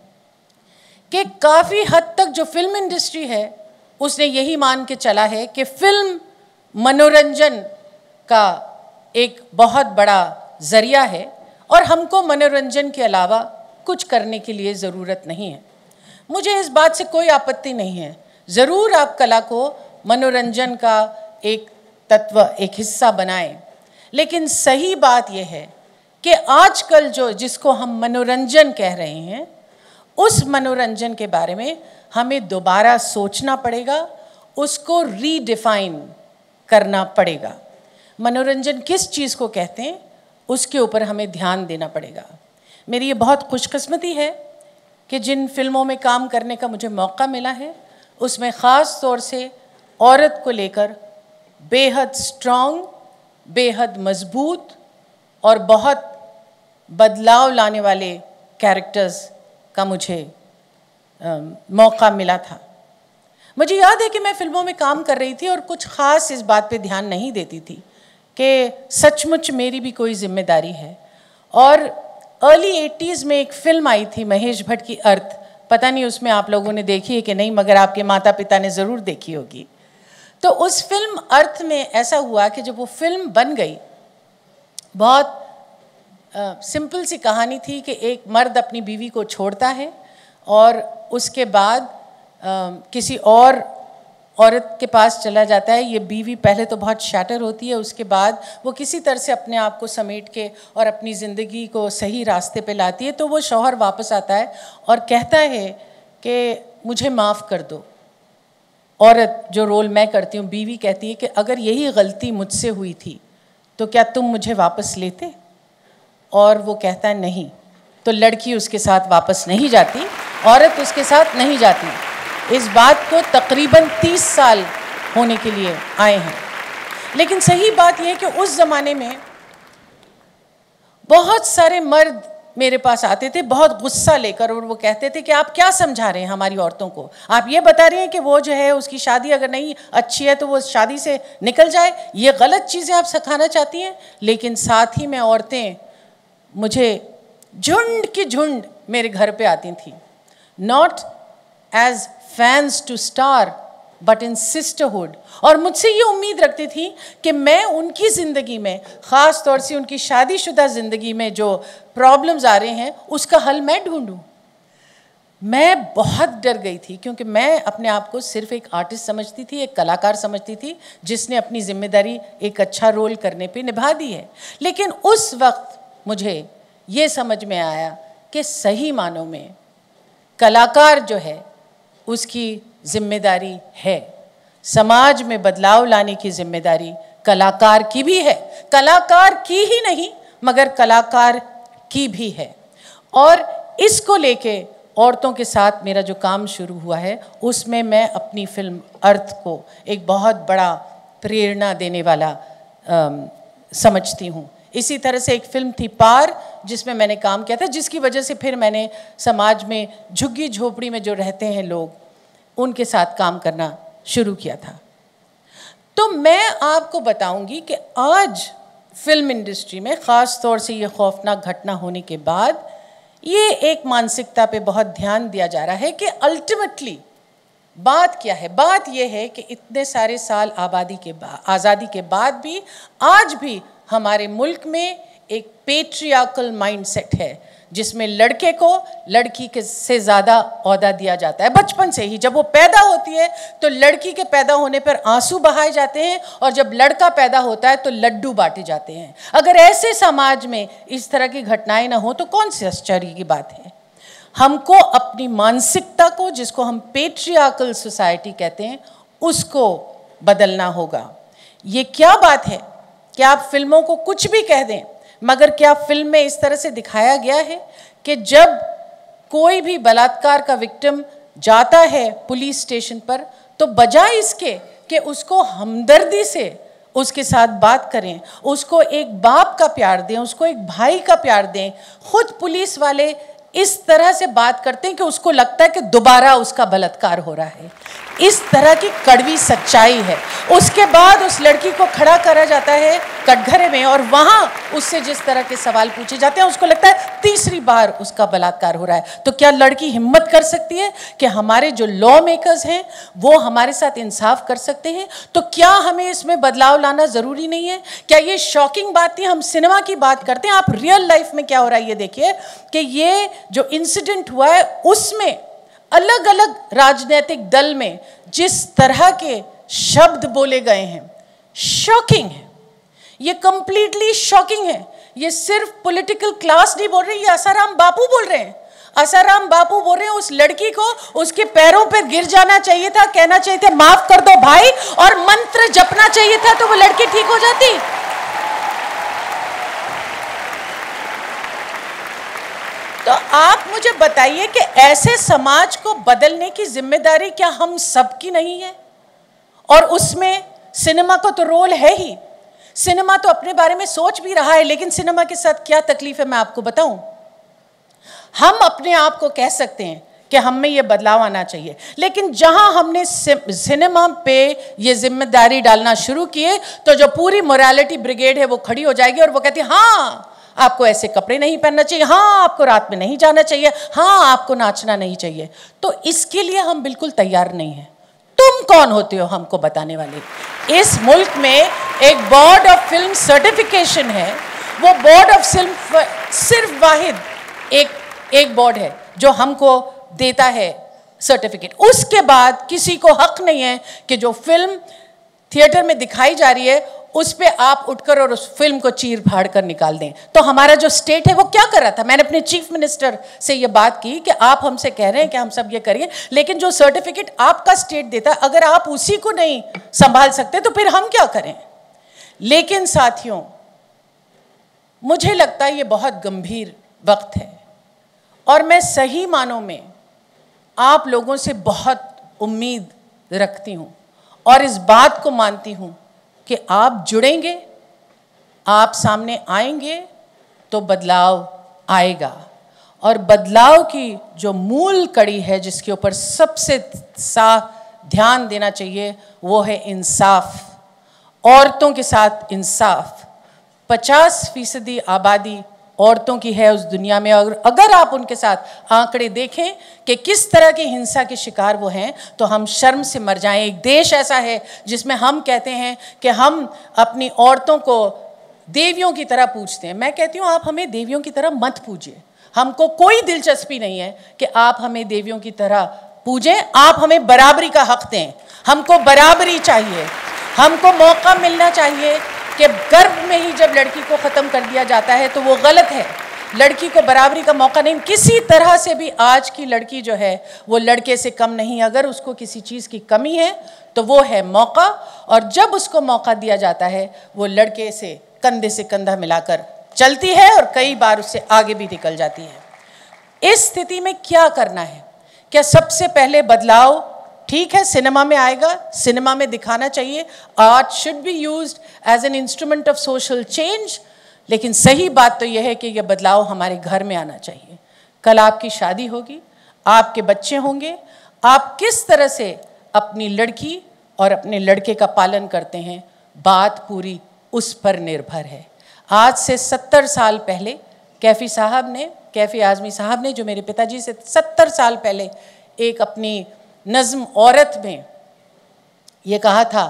कि काफ़ी हद तक जो फिल्म इंडस्ट्री है उसने यही मान के चला है कि फिल्म मनोरंजन का एक बहुत बड़ा ज़रिया है और हमको मनोरंजन के अलावा कुछ करने के लिए ज़रूरत नहीं है। मुझे इस बात से कोई आपत्ति नहीं है, ज़रूर आप कला को मनोरंजन का एक तत्व, एक हिस्सा बनाएं, लेकिन सही बात यह है कि आजकल जो जिसको हम मनोरंजन कह रहे हैं उस मनोरंजन के बारे में हमें दोबारा सोचना पड़ेगा, उसको रीडिफाइन करना पड़ेगा। मनोरंजन किस चीज़ को कहते हैं उसके ऊपर हमें ध्यान देना पड़ेगा। मेरी ये बहुत खुशकिस्मती है कि जिन फिल्मों में काम करने का मुझे मौका मिला है उसमें ख़ास तौर से औरत को लेकर बेहद स्ट्रॉन्ग, बेहद मजबूत और बहुत बदलाव लाने वाले कैरेक्टर्स का मुझे आ, मौका मिला था। मुझे याद है कि मैं फिल्मों में काम कर रही थी और कुछ ख़ास इस बात पे ध्यान नहीं देती थी कि सचमुच मेरी भी कोई जिम्मेदारी है। और अर्ली एटीज़ में एक फ़िल्म आई थी महेश भट्ट की अर्थ, पता नहीं उसमें आप लोगों ने देखी है कि नहीं, मगर आपके माता पिता ने ज़रूर देखी होगी। तो उस फिल्म अर्थ में ऐसा हुआ कि जब वो फिल्म बन गई, बहुत सिंपल सी कहानी थी कि एक मर्द अपनी बीवी को छोड़ता है और उसके बाद आ, किसी और औरत के पास चला जाता है। ये बीवी पहले तो बहुत शैटर होती है, उसके बाद वो किसी तरह से अपने आप को समेट के और अपनी ज़िंदगी को सही रास्ते पे लाती है। तो वो शौहर वापस आता है और कहता है कि मुझे माफ़ कर दो। औरत, जो रोल मैं करती हूँ, बीवी कहती है कि अगर यही गलती मुझसे हुई थी तो क्या तुम मुझे वापस लेते? और वो कहता है नहीं। तो लड़की उसके साथ वापस नहीं जाती, औरत उसके साथ नहीं जाती। इस बात को तकरीबन तीस साल होने के लिए आए हैं। लेकिन सही बात यह है कि उस ज़माने में बहुत सारे मर्द मेरे पास आते थे बहुत गुस्सा लेकर, और वो कहते थे कि आप क्या समझा रहे हैं हमारी औरतों को? आप ये बता रहे हैं कि वो जो है उसकी शादी अगर नहीं अच्छी है तो वो शादी से निकल जाए, ये गलत चीज़ें आप सिखाना चाहती हैं। लेकिन साथ ही में औरतें मुझे झुंड की झुंड मेरे घर पे आती थी, not as fans to star but in sisterhood, और मुझसे ये उम्मीद रखती थी कि मैं उनकी ज़िंदगी में, ख़ास तौर से उनकी शादीशुदा ज़िंदगी में जो प्रॉब्लम्स आ रहे हैं उसका हल मैं ढूंढूं। मैं बहुत डर गई थी क्योंकि मैं अपने आप को सिर्फ एक आर्टिस्ट समझती थी, एक कलाकार समझती थी जिसने अपनी जिम्मेदारी एक अच्छा रोल करने पे निभा दी है। लेकिन उस वक्त मुझे ये समझ में आया कि सही मानों में कलाकार जो है उसकी जिम्मेदारी है, समाज में बदलाव लाने की जिम्मेदारी कलाकार की भी है। कलाकार की ही नहीं मगर कलाकार की भी है। और इसको लेके औरतों के साथ मेरा जो काम शुरू हुआ है उसमें मैं अपनी फिल्म अर्थ को एक बहुत बड़ा प्रेरणा देने वाला आ, समझती हूँ। इसी तरह से एक फिल्म थी पार जिसमें मैंने काम किया था, जिसकी वजह से फिर मैंने समाज में झुग्गी झोपड़ी में जो रहते हैं लोग उनके साथ काम करना शुरू किया था। तो मैं आपको बताऊंगी कि आज फिल्म इंडस्ट्री में ख़ास तौर से ये खौफनाक घटना होने के बाद ये एक मानसिकता पे बहुत ध्यान दिया जा रहा है कि अल्टीमेटली बात क्या है। बात ये है कि इतने सारे साल आबादी के बाद, आज़ादी के बाद भी आज भी हमारे मुल्क में एक पेट्रियार्कल माइंडसेट है जिसमें लड़के को लड़की के से ज़्यादा औहदा दिया जाता है। बचपन से ही जब वो पैदा होती है तो लड़की के पैदा होने पर आंसू बहाए जाते हैं और जब लड़का पैदा होता है तो लड्डू बांटे जाते हैं। अगर ऐसे समाज में इस तरह की घटनाएं ना हो तो कौन सी आश्चर्य की बात है। हमको अपनी मानसिकता को, जिसको हम पेट्रियार्कल सोसाइटी कहते हैं, उसको बदलना होगा। ये क्या बात है कि आप फिल्मों को कुछ भी कह दें, मगर क्या फिल्म में इस तरह से दिखाया गया है कि जब कोई भी बलात्कार का विक्टिम जाता है पुलिस स्टेशन पर, तो बजाय इसके कि उसको हमदर्दी से उसके साथ बात करें, उसको एक बाप का प्यार दें, उसको एक भाई का प्यार दें, खुद पुलिस वाले इस तरह से बात करते हैं कि उसको लगता है कि दोबारा उसका बलात्कार हो रहा है। इस तरह की कड़वी सच्चाई है। उसके बाद उस लड़की को खड़ा करा जाता है कटघरे में और वहाँ उससे जिस तरह के सवाल पूछे जाते हैं, उसको लगता है तीसरी बार उसका बलात्कार हो रहा है। तो क्या लड़की हिम्मत कर सकती है कि हमारे जो लॉ मेकर्स हैं वो हमारे साथ इंसाफ कर सकते हैं? तो क्या हमें इसमें बदलाव लाना ज़रूरी नहीं है? क्या ये शॉकिंग बात नहीं? हम सिनेमा की बात करते हैं, आप रियल लाइफ में क्या हो रहा है ये देखिए कि ये जो इंसिडेंट हुआ है उसमें अलग अलग राजनीतिक दल में जिस तरह के शब्द बोले गए हैं, शॉकिंग है। ये कंप्लीटली शॉकिंग है। ये सिर्फ पॉलिटिकल क्लास नहीं बोल रहे, ये आसाराम बापू बोल रहे हैं। आसाराम बापू बोल रहे हैं उस लड़की को उसके पैरों पर गिर जाना चाहिए था, कहना चाहिए था माफ कर दो भाई, और मंत्र जपना चाहिए था तो वो लड़की ठीक हो जाती। तो आप मुझे बताइए कि ऐसे समाज को बदलने की जिम्मेदारी क्या हम सबकी नहीं है? और उसमें सिनेमा का तो रोल है ही। सिनेमा तो अपने बारे में सोच भी रहा है, लेकिन सिनेमा के साथ क्या तकलीफ है मैं आपको बताऊं। हम अपने आप को कह सकते हैं कि हम में ये बदलाव आना चाहिए, लेकिन जहां हमने सिनेमा पे ये जिम्मेदारी डालना शुरू किए तो जो पूरी मोरालिटी ब्रिगेड है वो खड़ी हो जाएगी और वो कहती है हाँ आपको ऐसे कपड़े नहीं पहनना चाहिए, हाँ आपको रात में नहीं जाना चाहिए, हाँ आपको नाचना नहीं चाहिए। तो इसके लिए हम बिल्कुल तैयार नहीं हैं। तुम कौन होते हो हमको बताने वाले? इस मुल्क में एक बोर्ड ऑफ फिल्म सर्टिफिकेशन है। वो बोर्ड ऑफ फिल्म सिर्फ वाहिद एक एक बोर्ड है जो हमको देता है सर्टिफिकेट। उसके बाद किसी को हक नहीं है कि जो फिल्म थिएटर में दिखाई जा रही है उस पे आप उठकर और उस फिल्म को चीर फाड़ कर निकाल दें। तो हमारा जो स्टेट है वो क्या कर रहा था? मैंने अपने चीफ मिनिस्टर से ये बात की कि आप हमसे कह रहे हैं कि हम सब ये करिए, लेकिन जो सर्टिफिकेट आपका स्टेट देता है अगर आप उसी को नहीं संभाल सकते तो फिर हम क्या करें? लेकिन साथियों, मुझे लगता है ये बहुत गंभीर वक्त है और मैं सही मानों में आप लोगों से बहुत उम्मीद रखती हूँ और इस बात को मानती हूँ कि आप जुड़ेंगे, आप सामने आएंगे तो बदलाव आएगा। और बदलाव की जो मूल कड़ी है जिसके ऊपर सबसे साफ ध्यान देना चाहिए वो है इंसाफ, औरतों के साथ इंसाफ। पचास फीसदी आबादी औरतों की है उस दुनिया में, और अगर आप उनके साथ आंकड़े देखें कि किस तरह की हिंसा के शिकार वो हैं तो हम शर्म से मर जाएं। एक देश ऐसा है जिसमें हम कहते हैं कि हम अपनी औरतों को देवियों की तरह पूजते हैं। मैं कहती हूँ आप हमें देवियों की तरह मत पूजिए, हमको कोई दिलचस्पी नहीं है कि आप हमें देवियों की तरह पूजें। आप हमें बराबरी का हक दें, हमको बराबरी चाहिए, हमको मौका मिलना चाहिए कि गर्भ में ही जब लड़की को ख़त्म कर दिया जाता है तो वो गलत है। लड़की को बराबरी का मौका नहीं, किसी तरह से भी आज की लड़की जो है वो लड़के से कम नहीं। अगर उसको किसी चीज़ की कमी है तो वो है मौका, और जब उसको मौका दिया जाता है वो लड़के से कंधे से कंधा मिलाकर चलती है और कई बार उससे आगे भी निकल जाती है। इस स्थिति में क्या करना है? क्या सबसे पहले बदलाव ठीक है सिनेमा में आएगा, सिनेमा में दिखाना चाहिए, art should be used as an instrument of social change, लेकिन सही बात तो यह है कि यह बदलाव हमारे घर में आना चाहिए। कल आपकी शादी होगी, आपके बच्चे होंगे, आप किस तरह से अपनी लड़की और अपने लड़के का पालन करते हैं, बात पूरी उस पर निर्भर है। आज से सत्तर साल पहले कैफ़ी साहब ने कैफ़ी आज़मी साहब ने जो मेरे पिताजी से सत्तर साल पहले एक अपनी नज़्म औरत में ये कहा था,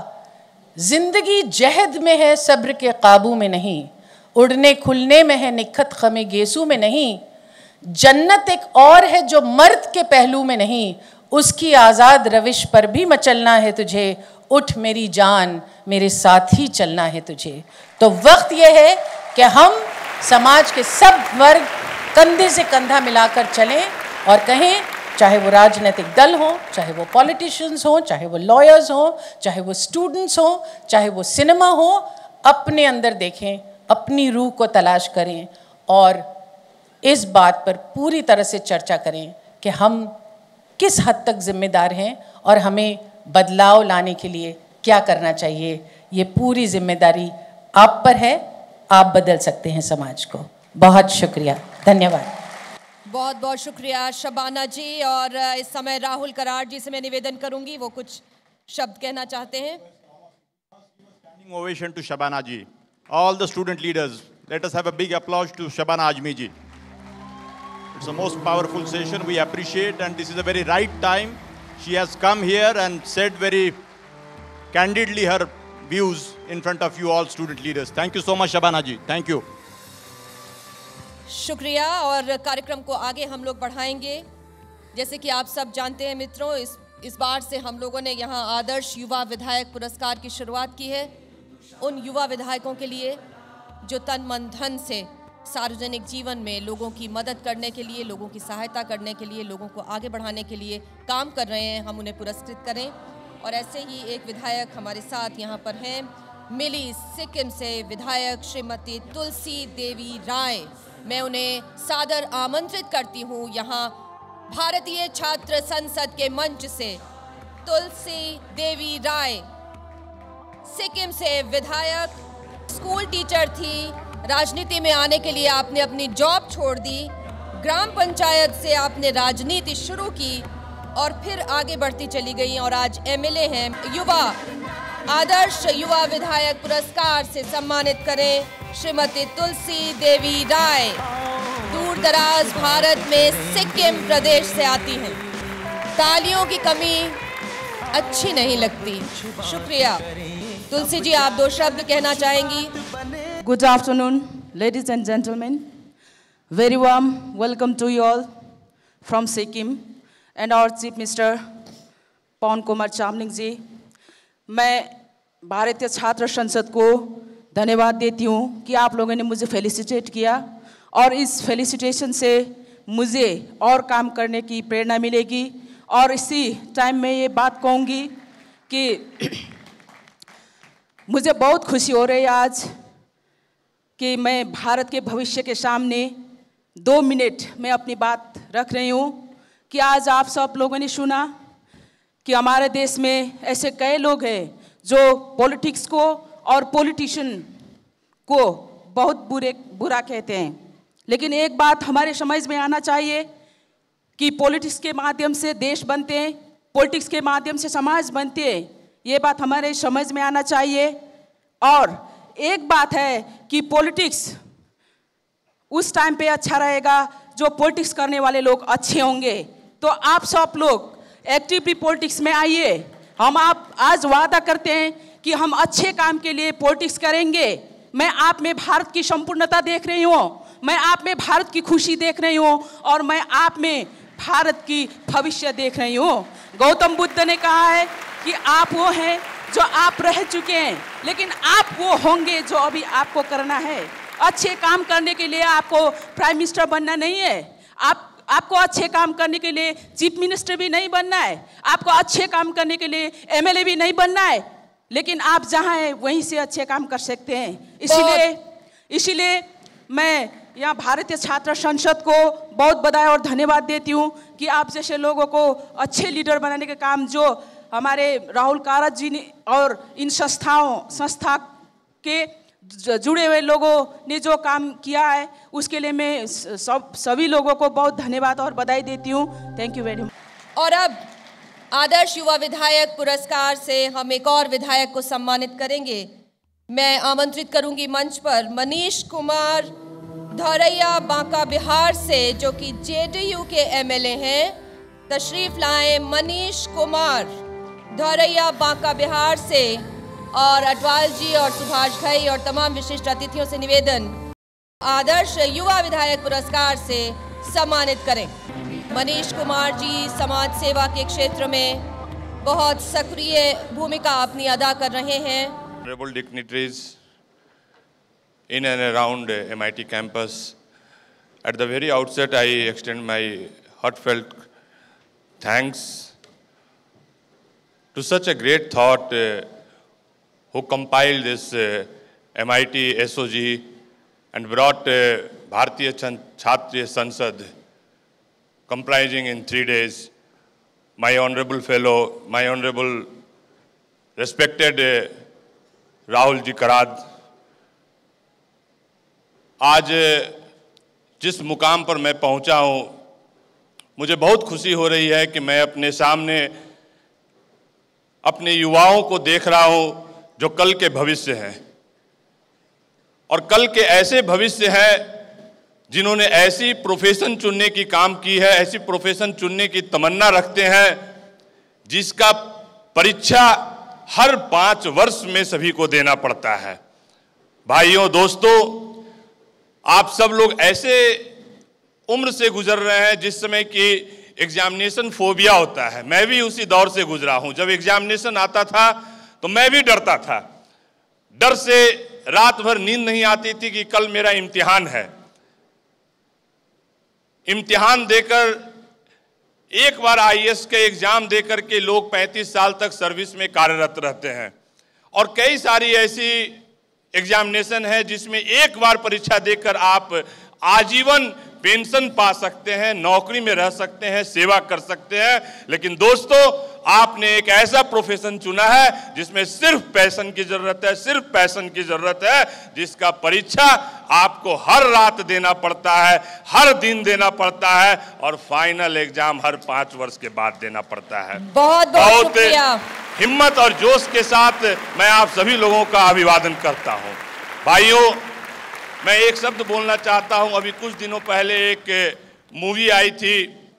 जिंदगी जहद में है सब्र के काबू में नहीं, उड़ने खुलने में है निखत ख़मे गेसू में नहीं, जन्नत एक और है जो मर्द के पहलू में नहीं, उसकी आज़ाद रविश पर भी मचलना है तुझे, उठ मेरी जान मेरे साथ ही चलना है तुझे। तो वक्त यह है कि हम समाज के सब वर्ग कंधे से कंधा मिलाकर चलें और कहें, चाहे वो राजनीतिक दल हो, चाहे वो पॉलिटिशियंस हो, चाहे वो लॉयर्स हो, चाहे वो स्टूडेंट्स हो, चाहे वो सिनेमा हो, अपने अंदर देखें, अपनी रूह को तलाश करें और इस बात पर पूरी तरह से चर्चा करें कि हम किस हद तक जिम्मेदार हैं और हमें बदलाव लाने के लिए क्या करना चाहिए। ये पूरी जिम्मेदारी आप पर है, आप बदल सकते हैं समाज को। बहुत शुक्रिया, धन्यवाद। बहुत बहुत शुक्रिया शबाना जी। और इस समय राहुल कराड़ जी से मैं निवेदन करूंगी, वो कुछ शब्द कहना चाहते हैं। Standing ovation to Shabana ji. All the student leaders, let us have a big applause to Shabana Ajmi ji. It's the most powerful session we appreciate, and this is a very right time. She has come here and said very candidly her views in front of you all student leaders. Thank you so much Shabana ji. Thank you. शुक्रिया। और कार्यक्रम को आगे हम लोग बढ़ाएंगे। जैसे कि आप सब जानते हैं मित्रों, इस इस बार से हम लोगों ने यहाँ आदर्श युवा विधायक पुरस्कार की शुरुआत की है उन युवा विधायकों के लिए जो तन मन धन से सार्वजनिक जीवन में लोगों की मदद करने के लिए, लोगों की सहायता करने के लिए, लोगों को आगे बढ़ाने के लिए काम कर रहे हैं। हम उन्हें पुरस्कृत करें। और ऐसे ही एक विधायक हमारे साथ यहाँ पर हैं, मिली सिक्किम से विधायक श्रीमती तुलसी देवी राय। मैं उन्हें सादर आमंत्रित करती हूँ यहाँ भारतीय छात्र संसद के मंच से। तुलसी देवी राय सिक्किम से विधायक, स्कूल टीचर थी, राजनीति में आने के लिए आपने अपनी जॉब छोड़ दी, ग्राम पंचायत से आपने राजनीति शुरू की और फिर आगे बढ़ती चली गई और आज एमएलए हैं। युवा आदर्श युवा विधायक पुरस्कार से सम्मानित करें श्रीमती तुलसी देवी राय। दूर दराज भारत में सिक्किम प्रदेश से आती हैं। तालियों की कमी अच्छी नहीं लगती। शुक्रिया। तुलसी जी, आप दो शब्द कहना चाहेंगी? Good afternoon, ladies and gentlemen. Very warm welcome to you all from Sikkim and our Chief Minister पवन कुमार चामलिंग जी। मैं भारतीय छात्र संसद को धन्यवाद देती हूँ कि आप लोगों ने मुझे फेलिसिटेट किया और इस फेलिसिटेशन से मुझे और काम करने की प्रेरणा मिलेगी। और इसी टाइम में ये बात कहूँगी कि मुझे बहुत खुशी हो रही है आज कि मैं भारत के भविष्य के सामने दो मिनट में अपनी बात रख रही हूँ कि आज आप सब लोगों ने सुना कि हमारे देश में ऐसे कई लोग हैं जो पॉलिटिक्स को और पॉलिटिशियन को बहुत बुरे बुरा कहते हैं। लेकिन एक बात हमारे समझ में आना चाहिए कि पॉलिटिक्स के माध्यम से देश बनते हैं, पॉलिटिक्स के माध्यम से समाज बनते हैं। ये बात हमारे समझ में आना चाहिए। और एक बात है कि पॉलिटिक्स उस टाइम पे अच्छा रहेगा जो पॉलिटिक्स करने वाले लोग अच्छे होंगे। तो आप सब लोग एक्टिवली पॉलिटिक्स में आइए। हम आप आज वादा करते हैं कि हम अच्छे काम के लिए पॉलिटिक्स करेंगे। मैं आप में भारत की संपूर्णता देख रही हूँ, मैं आप में भारत की खुशी देख रही हूँ और मैं आप में भारत की भविष्य देख रही हूँ। गौतम बुद्ध ने कहा है कि आप वो हैं जो आप रह चुके हैं, लेकिन आप वो होंगे जो अभी आपको करना है। अच्छे काम करने के लिए आपको प्राइम मिनिस्टर बनना नहीं है, आप आपको अच्छे काम करने के लिए चीफ मिनिस्टर भी नहीं बनना है, आपको अच्छे काम करने के लिए एमएलए भी नहीं बनना है, लेकिन आप जहाँ हैं वहीं से अच्छे काम कर सकते हैं। इसीलिए इसीलिए मैं यहाँ भारतीय छात्र संसद को बहुत बधाई और धन्यवाद देती हूँ कि आप जैसे लोगों को अच्छे लीडर बनाने का काम जो हमारे राहुल कराड़ जी ने और इन संस्थाओं संस्था के जुड़े हुए लोगों ने जो काम किया है उसके लिए मैं सब सभी लोगों को बहुत धन्यवाद और बधाई देती हूँ। Thank you very much. और अब आदर्श युवा विधायक पुरस्कार से हम एक और विधायक को सम्मानित करेंगे। मैं आमंत्रित करूंगी मंच पर मनीष कुमार धौरैया बांका बिहार से, जो कि जेडीयू के एमएलए हैं। तशरीफ लाएं मनीष कुमार धौरैया बांका बिहार से। और अटवाल जी और सुभाष घई और तमाम विशिष्ट अतिथियों से निवेदन, आदर्श युवा विधायक पुरस्कार से सम्मानित करें। मनीष कुमार जी समाज सेवा के क्षेत्र में बहुत सक्रिय भूमिका अपनी अदा कर रहे हैं। Honorable dignitaries in and around M I T campus, at the very outset I extend my heartfelt thanks to such a great thought uh, who compiled this uh, M I T S O G and brought uh, Bharatiya Chhatriya Sansad, comprising in three days, my honorable fellow, my honorable respected uh, Rahul Ji Karad, आज जिस मुकाम पर मैं पहुंचा हूं, मुझे बहुत खुशी हो रही है कि मैं अपने सामने अपने युवाओं को देख रहा हूं जो कल के भविष्य हैं, और कल के ऐसे भविष्य हैं जिन्होंने ऐसी प्रोफेशन चुनने की काम की है, ऐसी प्रोफेशन चुनने की तमन्ना रखते हैं जिसका परीक्षा हर पांच वर्ष में सभी को देना पड़ता है। भाइयों, दोस्तों, आप सब लोग ऐसे उम्र से गुजर रहे हैं जिस समय की एग्जामिनेशन फोबिया होता है। मैं भी उसी दौर से गुजरा हूं। जब एग्जामिनेशन आता था तो मैं भी डरता था। डर से रात भर नींद नहीं आती थी कि कल मेरा इम्तिहान है। इम्तिहान देकर एक बार आई ए एस के एग्जाम देकर के लोग पैंतीस साल तक सर्विस में कार्यरत रहते हैं, और कई सारी ऐसी एग्जामिनेशन है जिसमें एक बार परीक्षा देकर आप आजीवन पेंशन पा सकते हैं, नौकरी में रह सकते हैं, सेवा कर सकते हैं। लेकिन दोस्तों, आपने एक ऐसा प्रोफेशन चुना है जिसमें सिर्फ पैशन की जरूरत है, सिर्फ पैशन की जरूरत है, जिसका परीक्षा आपको हर रात देना पड़ता है, हर दिन देना पड़ता है, और फाइनल एग्जाम हर पांच वर्ष के बाद देना पड़ता है। बहुत बहुत शुक्रिया। हिम्मत और जोश के साथ मैं आप सभी लोगों का अभिवादन करता हूं। भाइयों, मैं एक शब्द बोलना चाहता हूं। अभी कुछ दिनों पहले एक मूवी आई थी,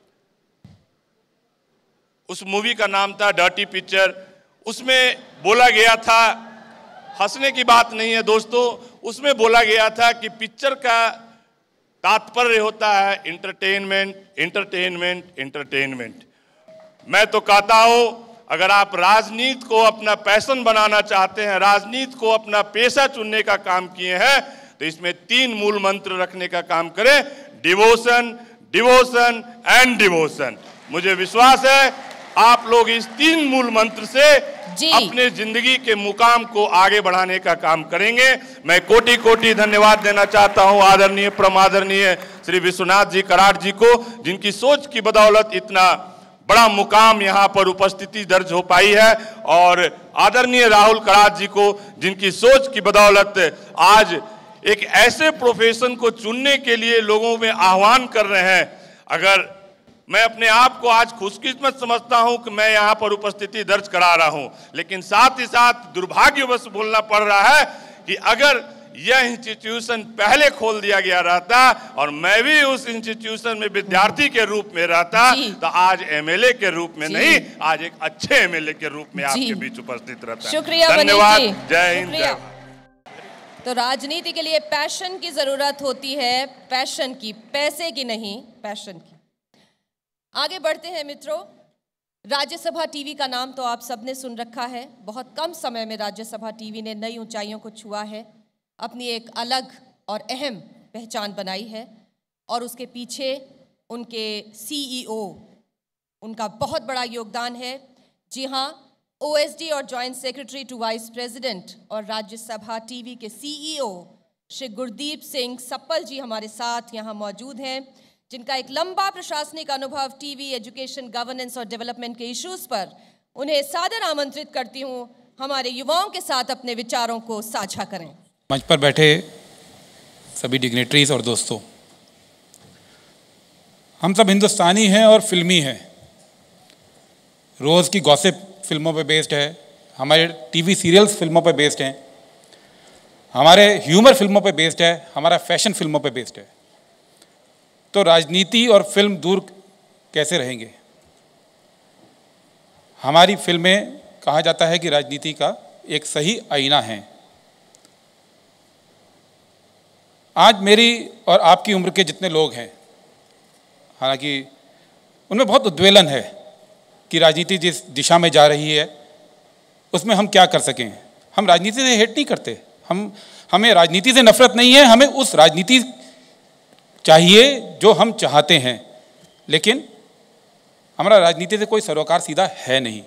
उस मूवी का नाम था डर्टी पिक्चर। उसमें बोला गया था, हंसने की बात नहीं है दोस्तों, उसमें बोला गया था कि पिक्चर का तात्पर्य होता है इंटरटेनमेंट, इंटरटेनमेंट, इंटरटेनमेंट। मैं तो कहता हूं, अगर आप राजनीति को अपना पैशन बनाना चाहते हैं, राजनीति को अपना पेशा चुनने का काम किए हैं, तो इसमें तीन मूल मंत्र रखने का काम करें: डिवोशन, डिवोशन एंड डिवोशन। मुझे विश्वास है आप लोग इस तीन मूल मंत्र से अपने जिंदगी के मुकाम को आगे बढ़ाने का काम करेंगे। मैं कोटि कोटि धन्यवाद देना चाहता हूं आदरणीय परमादरणीय श्री विश्वनाथ जी कराड़ जी को, जिनकी सोच की बदौलत इतना बड़ा मुकाम यहाँ पर उपस्थिति दर्ज हो पाई है, और आदरणीय राहुल कराड़ जी को, जिनकी सोच की बदौलत आज एक ऐसे प्रोफेशन को चुनने के लिए लोगों में आह्वान कर रहे हैं। अगर मैं अपने आप को आज खुशकिस्मत समझता हूं कि मैं यहाँ पर उपस्थिति दर्ज करा रहा हूं, लेकिन साथ ही साथ दुर्भाग्यवश बोलना पड़ रहा है कि अगर यह इंस्टीट्यूशन पहले खोल दिया गया रहता और मैं भी उस इंस्टीट्यूशन में विद्यार्थी के रूप में रहता, तो आज एम एल ए के रूप में नहीं, आज एक अच्छे एम एल ए के रूप में आपके बीच उपस्थित रहता। शुक्रिया, धन्यवाद, जय हिंद, जय। तो राजनीति के लिए पैशन की जरूरत होती है, पैशन की, पैसे की नहीं, पैशन की। आगे बढ़ते हैं मित्रों। राज्यसभा टीवी का नाम तो आप सबने सुन रखा है। बहुत कम समय में राज्यसभा टीवी ने नई ऊंचाइयों को छुआ है, अपनी एक अलग और अहम पहचान बनाई है, और उसके पीछे उनके सी ई ओ, उनका बहुत बड़ा योगदान है। जी हाँ, ओ एस डी और joint secretary to vice president और राज्यसभा टीवी के C E O Shri Gurdeep Singh Sappal ji हमारे साथ यहाँ मौजूद हैं, जिनका एक लंबा प्रशासनिक अनुभव टीवी, एजुकेशन, गवर्नेंस और डेवलपमेंट के इश्यूज पर। उन्हें सादर आमंत्रित करती हूँ हमारे युवाओं के साथ अपने विचारों को साझा करें। मंच पर बैठे सभी डिग्नेटरीज और दोस्तों, हम सब हिंदुस्तानी हैं और फिल्मी हैं। रोज़ की गॉसिप फिल्मों पे बेस्ड है, हमारे टीवी सीरियल्स फिल्मों पे बेस्ड हैं, हमारे ह्यूमर फिल्मों पे बेस्ड है, हमारा फैशन फिल्मों पे बेस्ड है। तो राजनीति और फिल्म दूर कैसे रहेंगे? हमारी फिल्में, कहा जाता है कि राजनीति का एक सही आईना है। आज मेरी और आपकी उम्र के जितने लोग हैं, हालांकि उनमें बहुत उद्वेलन है कि राजनीति जिस दिशा में जा रही है उसमें हम क्या कर सकें। हम राजनीति से हेट नहीं करते, हम हमें राजनीति से नफरत नहीं है, हमें उस राजनीति चाहिए जो हम चाहते हैं, लेकिन हमारा राजनीति से कोई सरोकार सीधा है नहीं।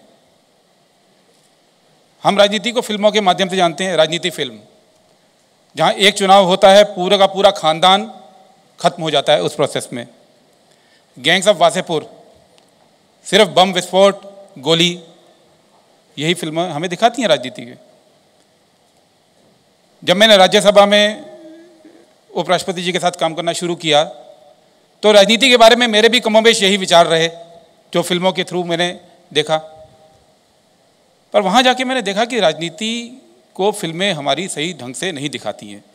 हम राजनीति को फिल्मों के माध्यम से जानते हैं। राजनीति फिल्म, जहाँ एक चुनाव होता है, पूरा का पूरा खानदान खत्म हो जाता है उस प्रोसेस में। गैंग्स ऑफ वासेपुर, सिर्फ बम विस्फोट, गोली, यही फिल्में हमें दिखाती हैं राजनीति के। जब मैंने राज्यसभा में उपराष्ट्रपति जी के साथ काम करना शुरू किया तो राजनीति के बारे में मेरे भी कमोबेश यही विचार रहे जो फिल्मों के थ्रू मैंने देखा। पर वहाँ जाके मैंने देखा कि राजनीति को फिल्में हमारी सही ढंग से नहीं दिखाती हैं।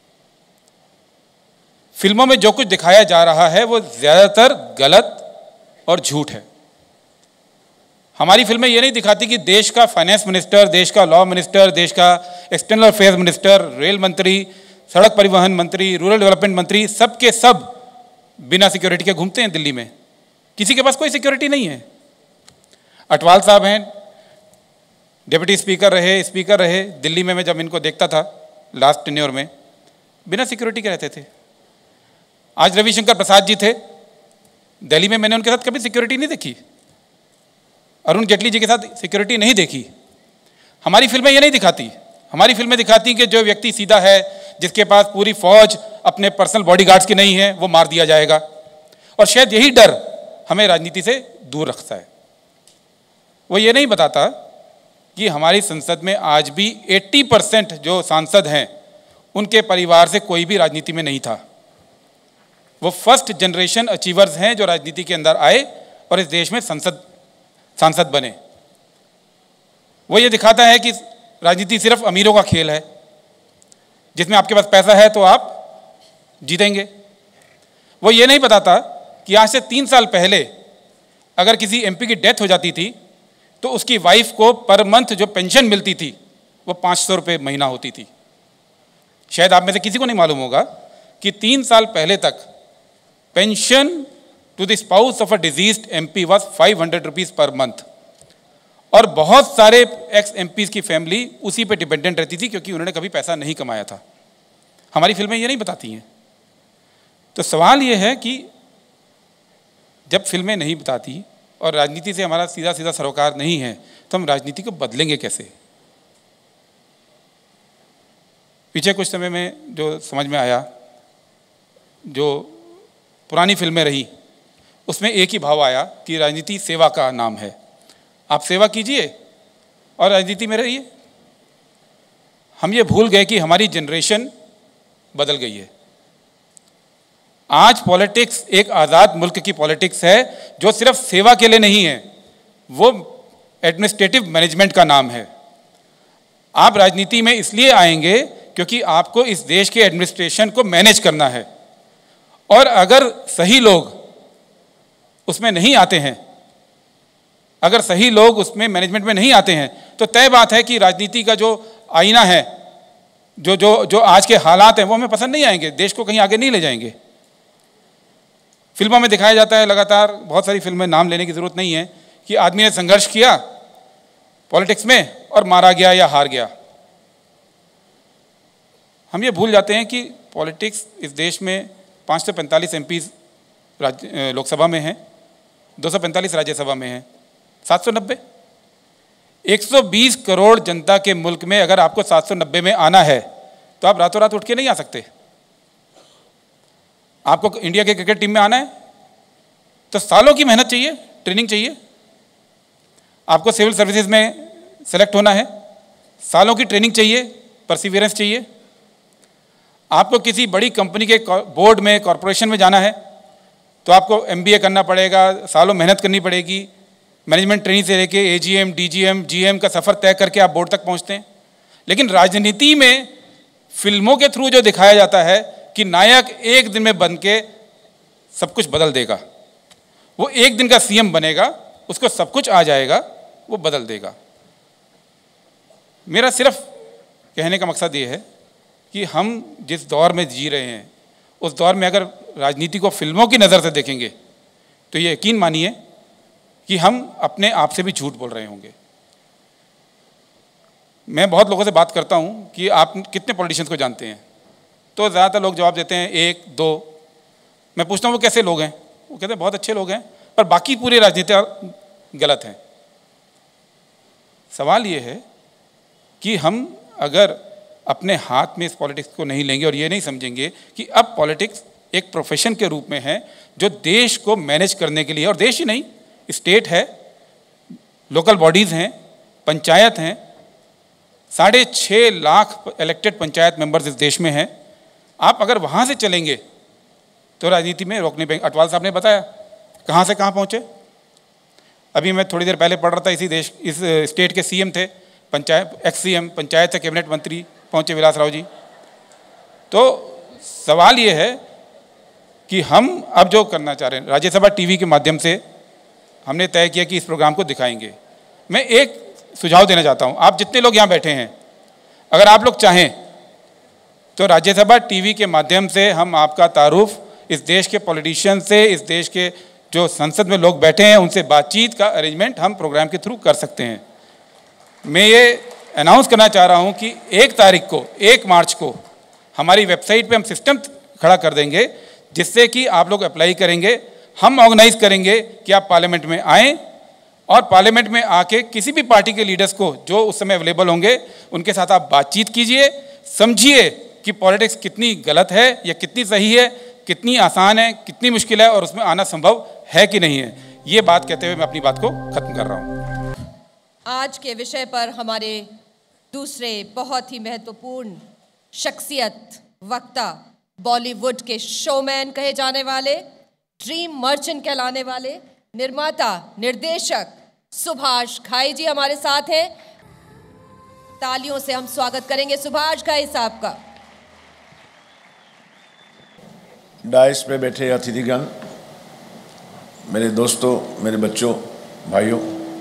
फिल्मों में जो कुछ दिखाया जा रहा है वो ज़्यादातर गलत और झूठ है। हमारी फिल्में ये नहीं दिखाती कि देश का फाइनेंस मिनिस्टर, देश का लॉ मिनिस्टर, देश का एक्सटर्नल अफेयर्स मिनिस्टर, रेल मंत्री, सड़क परिवहन मंत्री, रूरल डेवलपमेंट मंत्री, सब के सब बिना सिक्योरिटी के घूमते हैं दिल्ली में। किसी के पास कोई सिक्योरिटी नहीं है। अटवाल साहब हैं, डिप्टी स्पीकर रहे, स्पीकर रहे दिल्ली में। मैं जब इनको देखता था लास्ट टेन्योर में, बिना सिक्योरिटी के रहते थे। आज रविशंकर प्रसाद जी थे दिल्ली में, मैंने उनके साथ कभी सिक्योरिटी नहीं देखी। अरुण जेटली जी के साथ सिक्योरिटी नहीं देखी। हमारी फिल्में ये नहीं दिखाती। हमारी फिल्में दिखाती कि जो व्यक्ति सीधा है, जिसके पास पूरी फौज अपने पर्सनल बॉडीगार्ड्स की नहीं है, वो मार दिया जाएगा। और शायद यही डर हमें राजनीति से दूर रखता है। वो ये नहीं बताता कि हमारी संसद में आज भी अस्सी परसेंट जो सांसद हैं उनके परिवार से कोई भी राजनीति में नहीं था। वो फर्स्ट जनरेशन अचीवर्स हैं जो राजनीति के अंदर आए और इस देश में संसद सांसद बने। वो ये दिखाता है कि राजनीति सिर्फ अमीरों का खेल है, जिसमें आपके पास पैसा है तो आप जीतेंगे। वो ये नहीं बताता कि आज से तीन साल पहले अगर किसी एमपी की डेथ हो जाती थी तो उसकी वाइफ को पर मंथ जो पेंशन मिलती थी वो पाँच सौ रुपये महीना होती थी। शायद आप में से किसी को नहीं मालूम होगा कि तीन साल पहले तक pension to the spouse of a deceased MP was five hundred rupees per month. और बहुत सारे एक्स एमपीज की फैमिली उसी पे डिपेंडेंट रहती थी क्योंकि उन्होंने कभी पैसा नहीं कमाया था। हमारी फिल्में ये नहीं बताती हैं। तो सवाल ये है कि जब फिल्में नहीं बताती और राजनीति से हमारा सीधा सीधा सरोकार नहीं है तो हम राजनीति को बदलेंगे कैसे? पीछे कुछ समय में जो समझ में आया, जो पुरानी फिल्में रही उसमें एक ही भाव आया कि राजनीति सेवा का नाम है। आप सेवा कीजिए और राजनीति में रहिए। हम ये भूल गए कि हमारी जनरेशन बदल गई है। आज पॉलिटिक्स एक आज़ाद मुल्क की पॉलिटिक्स है जो सिर्फ सेवा के लिए नहीं है, वो एडमिनिस्ट्रेटिव मैनेजमेंट का नाम है। आप राजनीति में इसलिए आएंगे क्योंकि आपको इस देश के एडमिनिस्ट्रेशन को मैनेज करना है। और अगर सही लोग उसमें नहीं आते हैं, अगर सही लोग उसमें मैनेजमेंट में नहीं आते हैं तो तय बात है कि राजनीति का जो आईना है, जो जो जो आज के हालात हैं वो हमें पसंद नहीं आएंगे, देश को कहीं आगे नहीं ले जाएंगे। फिल्मों में दिखाया जाता है लगातार, बहुत सारी फिल्में, नाम लेने की ज़रूरत नहीं है, कि आदमी ने संघर्ष किया पॉलिटिक्स में और मारा गया या हार गया। हम ये भूल जाते हैं कि पॉलिटिक्स इस देश में पाँच सौ पैंतालीस एम पीज़ लोकसभा में हैं, दो सौ पैंतालीस राज्यसभा में हैं, सात सौ नब्बे, एक सौ बीस करोड़ जनता के मुल्क में अगर आपको सात सौ नब्बे में आना है तो आप रातों रात उठ के नहीं आ सकते। आपको इंडिया के क्रिकेट टीम में आना है तो सालों की मेहनत चाहिए, ट्रेनिंग चाहिए। आपको सिविल सर्विसेज में सेलेक्ट होना है, सालों की ट्रेनिंग चाहिए, परसिवियरेंस चाहिए। आपको किसी बड़ी कंपनी के बोर्ड में, कॉरपोरेशन में जाना है तो आपको एमबीए करना पड़ेगा, सालों मेहनत करनी पड़ेगी। मैनेजमेंट ट्रेनिंग से लेके एजीएम, डीजीएम, जीएम का सफ़र तय करके आप बोर्ड तक पहुंचते हैं। लेकिन राजनीति में फिल्मों के थ्रू जो दिखाया जाता है कि नायक एक दिन में बन के सब कुछ बदल देगा, वो एक दिन का सीएम बनेगा, उसको सब कुछ आ जाएगा, वो बदल देगा। मेरा सिर्फ कहने का मकसद ये है कि हम जिस दौर में जी रहे हैं उस दौर में अगर राजनीति को फिल्मों की नज़र से देखेंगे तो ये यकीन मानिए कि हम अपने आप से भी झूठ बोल रहे होंगे। मैं बहुत लोगों से बात करता हूँ कि आप कितने पॉलिटिशियंस को जानते हैं, तो ज़्यादातर लोग जवाब देते हैं एक दो। मैं पूछता हूँ वो कैसे लोग हैं, वो कहते हैं बहुत अच्छे लोग हैं, पर बाकी पूरे राजनीति गलत हैं। सवाल ये है कि हम अगर अपने हाथ में इस पॉलिटिक्स को नहीं लेंगे और ये नहीं समझेंगे कि अब पॉलिटिक्स एक प्रोफेशन के रूप में हैं जो देश को मैनेज करने के लिए, और देश ही नहीं, स्टेट है, लोकल बॉडीज़ हैं, पंचायत हैं, साढ़े छः लाख इलेक्टेड पंचायत मेंबर्स इस देश में हैं। आप अगर वहाँ से चलेंगे तो राजनीति में रोकने पे, अटवाल साहब ने बताया कहाँ से कहाँ पहुँचे। अभी मैं थोड़ी देर पहले पढ़ रहा था, इसी देश इस स्टेट के सीएम थे, पंचायत एक्स सीएम, पंचायत से कैबिनेट मंत्री पहुँचे विलास राव जी। तो सवाल ये है कि हम अब जो करना चाह रहे हैं, राज्यसभा टीवी के माध्यम से हमने तय किया कि इस प्रोग्राम को दिखाएंगे। मैं एक सुझाव देना चाहता हूँ, आप जितने लोग यहाँ बैठे हैं, अगर आप लोग चाहें तो राज्यसभा टीवी के माध्यम से हम आपका तारुफ इस देश के पॉलिटिशियन से, इस देश के जो संसद में लोग बैठे हैं उनसे बातचीत का अरेंजमेंट हम प्रोग्राम के थ्रू कर सकते हैं। मैं ये अनाउंस करना चाह रहा हूँ कि एक तारीख को, एक मार्च को हमारी वेबसाइट पे हम सिस्टम खड़ा कर देंगे जिससे कि आप लोग अप्लाई करेंगे, हम ऑर्गेनाइज करेंगे कि आप पार्लियामेंट में आएँ और पार्लियामेंट में आके किसी भी पार्टी के लीडर्स को जो उस समय अवेलेबल होंगे उनके साथ आप बातचीत कीजिए, समझिए कि पॉलिटिक्स कितनी गलत है या कितनी सही है, कितनी आसान है, कितनी मुश्किल है और उसमें आना संभव है कि नहीं है। ये बात कहते हुए मैं अपनी बात को खत्म कर रहा हूँ। आज के विषय पर हमारे दूसरे बहुत ही महत्वपूर्ण शख्सियत, वक्ता, बॉलीवुड के शोमैन कहे जाने वाले, ड्रीम मर्चेंट कहलाने वाले, निर्माता, निर्देशक सुभाष घाई जी हमारे साथ हैं। तालियों से हम स्वागत करेंगे सुभाष घाई साहब का। डाइस पे बैठे अतिथिगण, मेरे दोस्तों, मेरे बच्चों, भाइयों,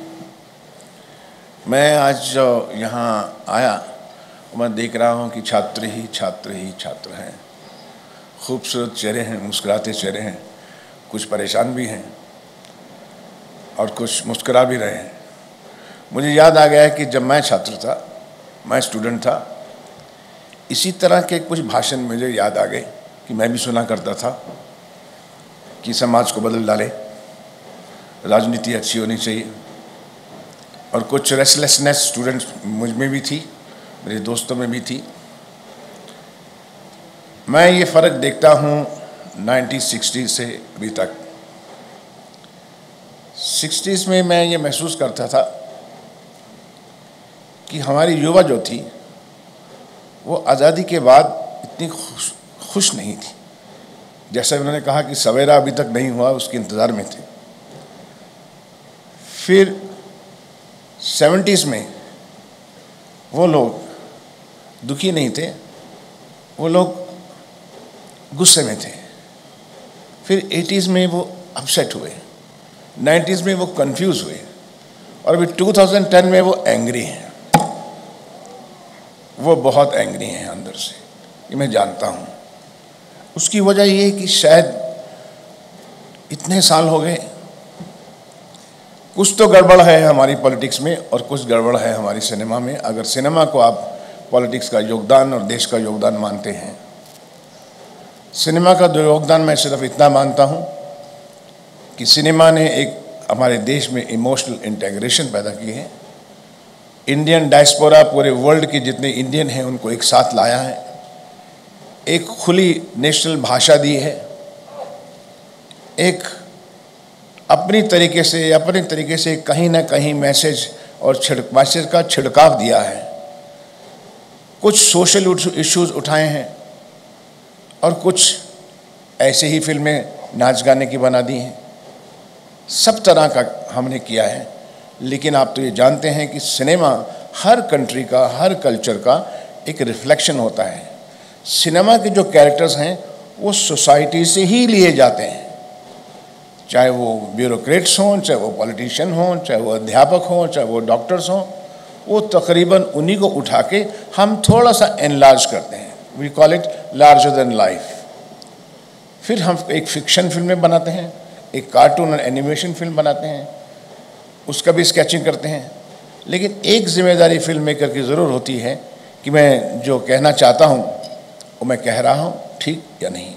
मैं आज यहाँ आया और मैं देख रहा हूँ कि छात्र ही छात्र ही छात्र हैं। खूबसूरत चेहरे हैं, मुस्कुराते चेहरे हैं, कुछ परेशान भी हैं और कुछ मुस्कुरा भी रहे हैं। मुझे याद आ गया है कि जब मैं छात्र था, मैं स्टूडेंट था, इसी तरह के कुछ भाषण मुझे याद आ गए कि मैं भी सुना करता था कि समाज को बदल डाले, राजनीति अच्छी होनी चाहिए, और कुछ रेस्टलेसनेस स्टूडेंट्स मुझ में भी थी, मेरे दोस्तों में भी थी। मैं ये फ़र्क देखता हूँ नाइनटीन सिक्सटी से अभी तक। सिक्सटीज़ में मैं ये महसूस करता था कि हमारी युवा जो थी वो आज़ादी के बाद इतनी खुश खुश नहीं थी। जैसे उन्होंने कहा कि सवेरा अभी तक नहीं हुआ, उसके इंतज़ार में थे। फिर सेवेंटीज़ में वो लोग दुखी नहीं थे, वो लोग गुस्से में थे। फिर एटीज़ में वो अपसेट हुए, नाइन्टीज़ में वो कंफ्यूज हुए, और अभी टू थाउजेंड टेन में वो एंग्री हैं। वो बहुत एंग्री हैं अंदर से, ये मैं जानता हूँ। उसकी वजह ये है कि शायद इतने साल हो गए, कुछ तो गड़बड़ है हमारी पॉलिटिक्स में और कुछ गड़बड़ है हमारी सिनेमा में। अगर सिनेमा को आप पॉलिटिक्स का योगदान और देश का योगदान मानते हैं, सिनेमा का जो योगदान मैं सिर्फ इतना मानता हूँ कि सिनेमा ने एक हमारे देश में इमोशनल इंटीग्रेशन पैदा की है। इंडियन डायस्पोरा, पूरे वर्ल्ड के जितने इंडियन हैं उनको एक साथ लाया है, एक खुली नेशनल भाषा दी है, एक अपनी तरीके से अपने तरीके से कहीं ना कहीं मैसेज और छिड़ मैसेज का छिड़काव दिया है। कुछ सोशल इश्यूज उठाए हैं और कुछ ऐसे ही फिल्में नाच गाने की बना दी हैं। सब तरह का हमने किया है, लेकिन आप तो ये जानते हैं कि सिनेमा हर कंट्री का, हर कल्चर का एक रिफ्लेक्शन होता है। सिनेमा के जो कैरेक्टर्स हैं वो सोसाइटी से ही लिए जाते हैं, चाहे वो ब्यूरोक्रेट्स हों, चाहे वो पॉलिटिशियन हों, चाहे वो अध्यापक हों, चाहे वो डॉक्टर्स हों, वो तकरीबन उन्हीं को उठा के हम थोड़ा सा एनलार्ज करते हैं। We call it larger than life. फिर हम एक फिक्शन फिल्में बनाते हैं, एक कार्टून और एनिमेशन फिल्म बनाते हैं, उसका भी स्केचिंग करते हैं। लेकिन एक जिम्मेदारी फिल्म मेकर की ज़रूर होती है कि मैं जो कहना चाहता हूँ वो मैं कह रहा हूँ ठीक या नहीं।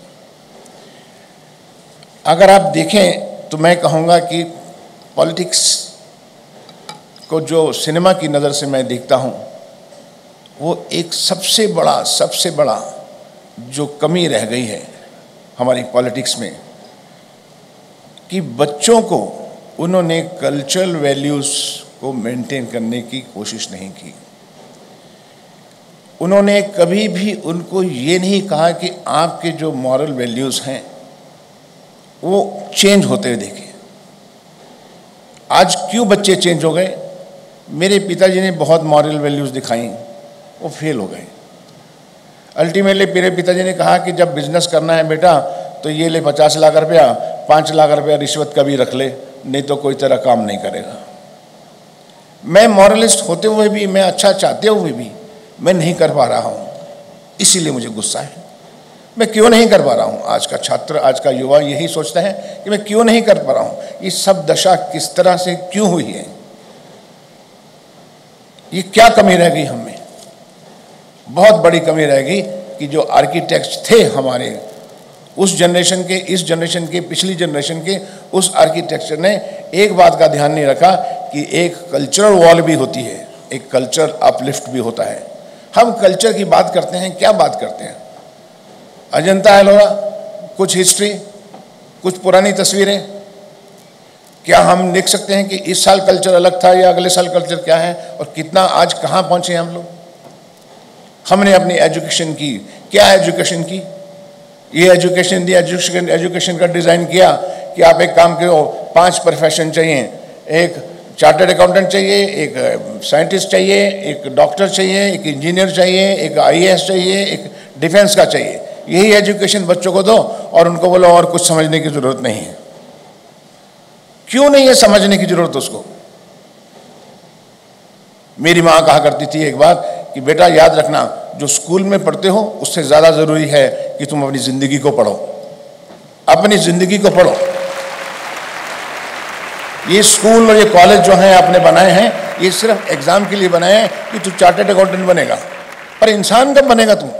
अगर आप देखें तो मैं कहूँगा कि पॉलिटिक्स को जो सिनेमा की नज़र से मैं देखता हूँ, वो एक सबसे बड़ा सबसे बड़ा जो कमी रह गई है हमारी पॉलिटिक्स में कि बच्चों को उन्होंने कल्चरल वैल्यूज़ को मेंटेन करने की कोशिश नहीं की। उन्होंने कभी भी उनको ये नहीं कहा कि आपके जो मॉरल वैल्यूज़ हैं वो चेंज होते हुए देखे। आज क्यों बच्चे चेंज हो गए? मेरे पिताजी ने बहुत मॉरल वैल्यूज़ दिखाई, वो फेल हो गए। अल्टीमेटली मेरे पिताजी ने कहा कि जब बिजनेस करना है बेटा तो ये ले पचास लाख रुपया, पाँच लाख रुपया रिश्वत का भी रख ले, नहीं तो कोई तरह काम नहीं करेगा। मैं मॉरलिस्ट होते हुए भी, मैं अच्छा चाहते हुए भी मैं नहीं कर पा रहा हूँ, इसीलिए मुझे गुस्सा है। मैं क्यों नहीं कर पा रहा हूँ? आज का छात्र, आज का युवा यही सोचता है कि मैं क्यों नहीं कर पा रहा हूँ। ये सब दशा किस तरह से क्यों हुई है? ये क्या कमी रह गई हमें? बहुत बड़ी कमी रह गई कि जो आर्किटेक्ट्स थे हमारे उस जनरेशन के, इस जनरेशन के, पिछली जनरेशन के, उस आर्किटेक्चर ने एक बात का ध्यान नहीं रखा कि एक कल्चरल वॉल भी होती है, एक कल्चर अपलिफ्ट भी होता है। हम कल्चर की बात करते हैं, क्या बात करते हैं? अजंता एलोरा, कुछ हिस्ट्री, कुछ पुरानी तस्वीरें। क्या हम देख सकते हैं कि इस साल कल्चर अलग था या अगले साल कल्चर क्या है और कितना आज कहाँ पहुँचे हम लोग? हमने अपनी एजुकेशन की, क्या एजुकेशन की? ये एजुकेशन दी, एजुकेशन एजुकेशन का डिज़ाइन किया कि आप एक काम करो, पांच प्रोफेशन चाहिए, एक चार्टर्ड अकाउंटेंट चाहिए, एक साइंटिस्ट चाहिए, एक डॉक्टर चाहिए, एक इंजीनियर चाहिए, एक आईएएस चाहिए, एक डिफेंस का चाहिए। यही एजुकेशन बच्चों को दो और उनको बोलो और कुछ समझने की ज़रूरत नहीं है। क्यों नहीं है समझने की ज़रूरत उसको? मेरी माँ कहा करती थी एक बात कि बेटा याद रखना, जो स्कूल में पढ़ते हो उससे ज़्यादा ज़रूरी है कि तुम अपनी ज़िंदगी को पढ़ो, अपनी ज़िंदगी को पढ़ो। ये स्कूल और ये कॉलेज जो हैं आपने बनाए हैं, ये सिर्फ एग्ज़ाम के लिए बनाए हैं कि तू चार्टर्ड अकाउंटेंट बनेगा, पर इंसान कब बनेगा तू?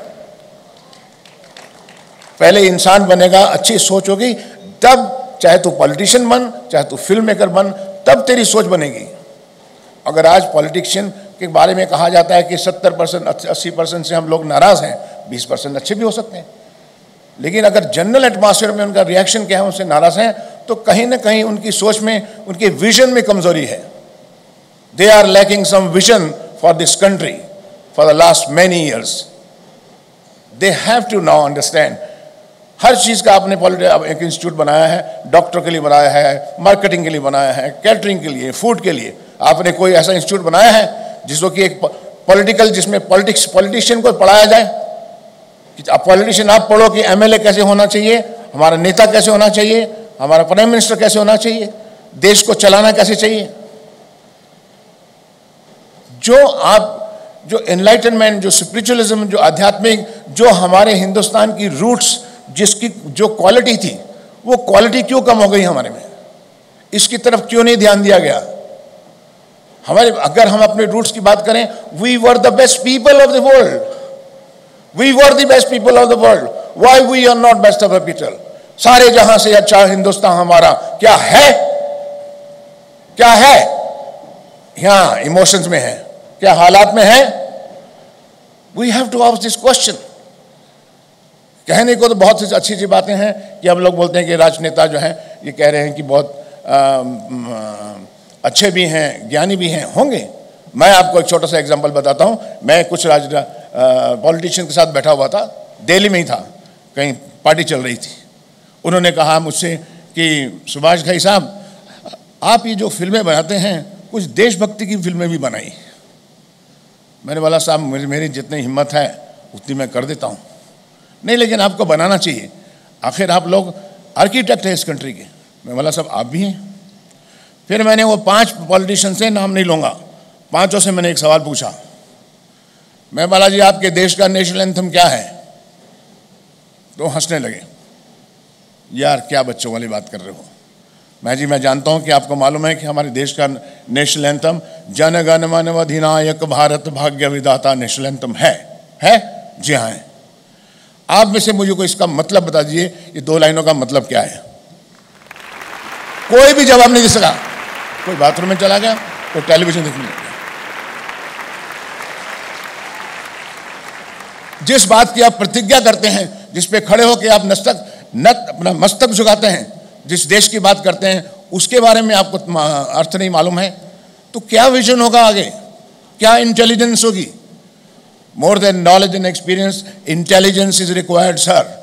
पहले इंसान बनेगा, अच्छी सोच होगी, तब चाहे तू पॉलिटिशियन बन, चाहे तू फिल्म मेकर बन, तब तेरी सोच बनेगी। अगर आज पॉलिटिशियन के बारे में कहा जाता है कि सत्तर परसेंट अस्सी परसेंट से हम लोग नाराज़ हैं, बीस परसेंट अच्छे भी हो सकते हैं, लेकिन अगर जनरल एटमॉस्फेयर में उनका रिएक्शन क्या है, उनसे नाराज़ हैं, तो कहीं ना कहीं उनकी सोच में, उनके विजन में कमजोरी है। They are lacking some vision for this country for the last many years. They have to now understand. हर चीज़ का आपने एक इंस्टीट्यूट बनाया है, डॉक्टर के लिए बनाया है, मार्केटिंग के लिए बनाया है, कैटरिंग के लिए, फूड के लिए। आपने कोई ऐसा इंस्टीट्यूट बनाया है जिसको कि एक पॉलिटिकल, जिसमें पॉलिटिक्स पॉलिटिशियन को पढ़ाया जाए कि आप पॉलिटिशियन आप पढ़ो कि एमएलए कैसे होना चाहिए, हमारा नेता कैसे होना चाहिए, हमारा प्राइम मिनिस्टर कैसे होना चाहिए, देश को चलाना कैसे चाहिए। जो आप जो एनलाइटनमेंट, जो स्पिरिचुअलिज्म, जो आध्यात्मिक, जो हमारे हिंदुस्तान की रूट्स, जिसकी जो क्वालिटी थी, वो क्वालिटी क्यों कम हो गई हमारे में? इसकी तरफ क्यों नहीं ध्यान दिया गया? हमारे, अगर हम अपने रूट्स की बात करें, we were the best people of the world, we were the best people of the world, why we are not best of the people? सारे जहां से अच्छा हिंदुस्तान हमारा क्या है? क्या है? यहां इमोशंस में है, क्या हालात में है? We have to ask this question. कहने को तो बहुत सी अच्छी अच्छी बातें हैं कि हम लोग बोलते हैं कि राजनेता जो हैं ये कह रहे हैं कि बहुत आ, आ, अच्छे भी हैं, ज्ञानी भी हैं, होंगे। मैं आपको एक छोटा सा एग्जांपल बताता हूं। मैं कुछ राज पॉलिटिशियन के साथ बैठा हुआ था, दिल्ली में ही था, कहीं पार्टी चल रही थी। उन्होंने कहा मुझसे कि सुभाष भाई साहब, आप ये जो फिल्में बनाते हैं, कुछ देशभक्ति की फिल्में भी बनाई। मैंने बोला साहब मेरी मेरी जितनी हिम्मत है उतनी मैं कर देता हूँ। नहीं, लेकिन आपको बनाना चाहिए, आखिर आप लोग आर्किटेक्ट हैं इस कंट्री के। मैं बोला साहब आप भी हैं। फिर मैंने वो पांच पॉलिटिशियन से, नाम नहीं लूँगा, पांचों से मैंने एक सवाल पूछा। मैं बोला जी आपके देश का नेशनल एंथम क्या है? तो हंसने लगे, यार क्या बच्चों वाली बात कर रहे हो। मैं जी मैं जानता हूँ कि आपको मालूम है कि हमारे देश का नेशनल एंथम जन गण मन अधिनायक भारत भाग्य विधाता नेशनल एंथम है। है? जी हाँ है। आप में से मुझे को इसका मतलब बता दीजिए, ये दो लाइनों का मतलब क्या है? कोई भी जवाब नहीं दे सका। कोई बाथरूम में चला गया, कोई टेलीविजन देखने लग गया। जिस बात की आप प्रतिज्ञा करते हैं, जिस पे खड़े होकर आप नस्तक नत अपना मस्तक झुकाते हैं, जिस देश की बात करते हैं उसके बारे में आपको अर्थ नहीं मालूम है, तो क्या विजन होगा आगे, क्या इंटेलिजेंस होगी? More than knowledge and experience, intelligence is required sir.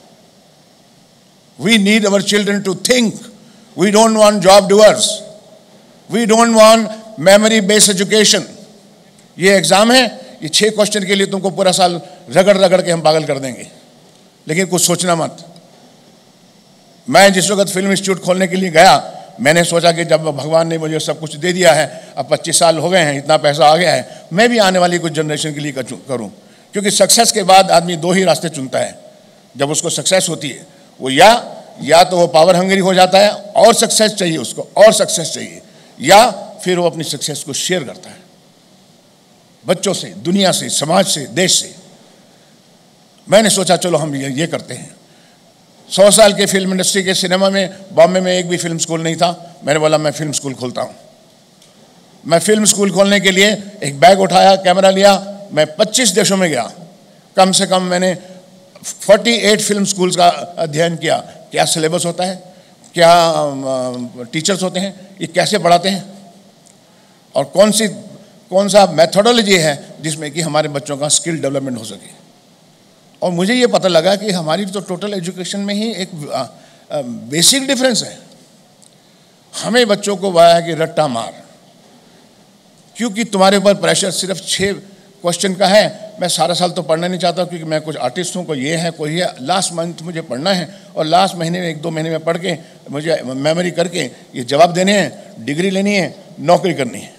We need our children to think. We don't want job doers. We don't want memory based education. ये एग्जाम है, ये छह क्वेश्चन के लिए तुमको पूरा साल रगड़ रगड़ के हम पागल कर देंगे, लेकिन कुछ सोचना मत. मैं जिस वक्त फिल्म इंस्टीट्यूट खोलने के लिए गया, मैंने सोचा कि जब भगवान ने मुझे सब कुछ दे दिया है, अब पच्चीस साल हो गए हैं, इतना पैसा आ गया है, मैं भी आने वाली कुछ जनरेशन के लिए करूं. क्योंकि सक्सेस के बाद आदमी दो ही रास्ते चुनता है. जब उसको सक्सेस होती है, वो या या तो वो पावर हंग्री हो जाता है और सक्सेस चाहिए उसको, और सक्सेस चाहिए, या फिर वो अपनी सक्सेस को शेयर करता है बच्चों से, दुनिया से, समाज से, देश से. मैंने सोचा चलो हम ये, ये करते हैं. सौ साल के फिल्म इंडस्ट्री के सिनेमा में बॉम्बे में एक भी फिल्म स्कूल नहीं था. मैंने बोला मैं फिल्म स्कूल खोलता हूँ. मैं फिल्म स्कूल खोलने के लिए एक बैग उठाया, कैमरा लिया, मैं पच्चीस देशों में गया. कम से कम मैंने अड़तालीस फिल्म स्कूल्स का अध्ययन किया. क्या सिलेबस होता है, क्या टीचर्स होते हैं, ये कैसे पढ़ाते हैं, और कौन सी कौन सा मेथोडोलॉजी है जिसमें कि हमारे बच्चों का स्किल डेवलपमेंट हो सके. और मुझे ये पता लगा कि हमारी तो टोटल एजुकेशन में ही एक बेसिक डिफरेंस है. हमें बच्चों को वाया कि रट्टा मार, क्योंकि तुम्हारे ऊपर प्रेशर सिर्फ छः क्वेश्चन का है. मैं सारा साल तो पढ़ना नहीं चाहता, क्योंकि मैं कुछ आर्टिस्ट हूँ, कोई ये है, कोई है. लास्ट मंथ मुझे पढ़ना है, और लास्ट महीने में एक दो महीने में पढ़ के मुझे मेमोरी करके ये जवाब देने हैं, डिग्री लेनी है, नौकरी करनी है.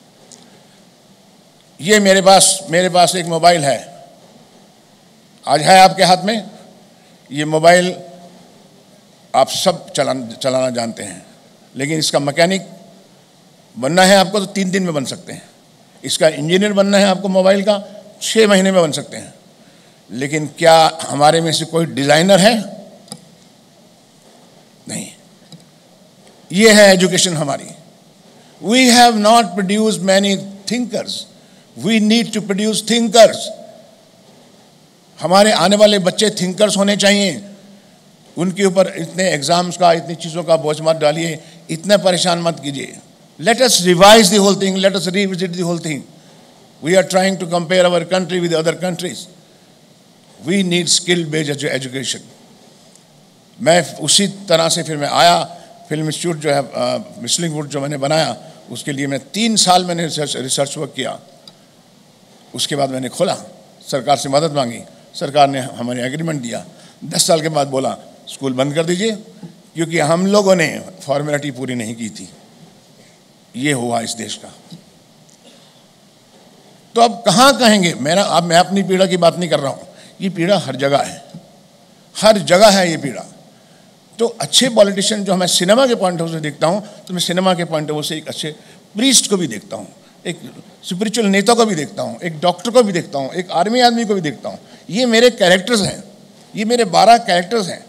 ये मेरे पास मेरे पास एक मोबाइल है, आज है आपके हाथ में. ये मोबाइल आप सब चला चलाना जानते हैं, लेकिन इसका मैकेनिक बनना है आपको तो तीन दिन में बन सकते हैं. इसका इंजीनियर बनना है आपको मोबाइल का, छः महीने में बन सकते हैं. लेकिन क्या हमारे में से कोई डिज़ाइनर है? नहीं. ये है एजुकेशन हमारी. We have not produce many thinkers, we need to produce thinkers. हमारे आने वाले बच्चे थिंकर्स होने चाहिए. उनके ऊपर इतने एग्जाम्स का, इतनी चीज़ों का बोझ मत डालिए, इतने परेशान मत कीजिए. Let us revise the whole thing, let us revisit the whole thing. We are trying to compare our country with other countries. We need skill-based education. मैं उसी तरह से फिर मैं आया, फिल्म इंस्टीट्यूट जो है मिसलिंग जो मैंने बनाया, उसके लिए मैं तीन साल मैंने रिसर्च रिसर्च वर्क किया. उसके बाद मैंने खोला, सरकार से मदद मांगी, सरकार ने हमारे एग्रीमेंट दिया. दस साल के बाद बोला स्कूल बंद कर दीजिए, क्योंकि हम लोगों ने फॉर्मेलिटी पूरी नहीं की थी. ये हुआ इस देश का. तो अब कहाँ कहेंगे? मेरा अब मैं अपनी पीड़ा की बात नहीं कर रहा हूँ, ये पीड़ा हर जगह है, हर जगह है ये पीड़ा. तो अच्छे पॉलिटिशियन जो मैं सिनेमा के पॉइंट ऑफ व्यू से देखता हूँ, तो मैं सिनेमा के पॉइंट ऑफ व्यू से एक अच्छे प्रीस्ट को भी देखता हूँ, एक स्पिरिचुअल नेता को भी देखता हूँ, एक डॉक्टर को भी देखता हूँ, एक आर्मी आदमी को भी देखता हूँ. ये मेरे कैरेक्टर्स हैं, ये मेरे बारह कैरेक्टर्स हैं.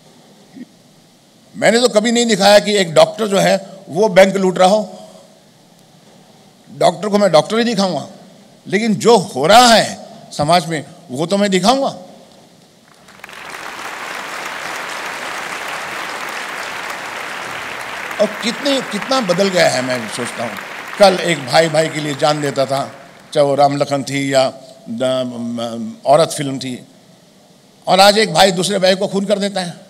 मैंने तो कभी नहीं दिखाया कि एक डॉक्टर जो है वो बैंक लूट रहा हो. डॉक्टर को मैं डॉक्टर ही दिखाऊंगा, लेकिन जो हो रहा है समाज में वो तो मैं दिखाऊंगा. और कितने कितना बदल गया है. मैं सोचता हूँ कल एक भाई भाई के लिए जान देता था, चाहे वो राम लखन थी या औरत फिल्म थी, और आज एक भाई दूसरे भाई को खून कर देता है.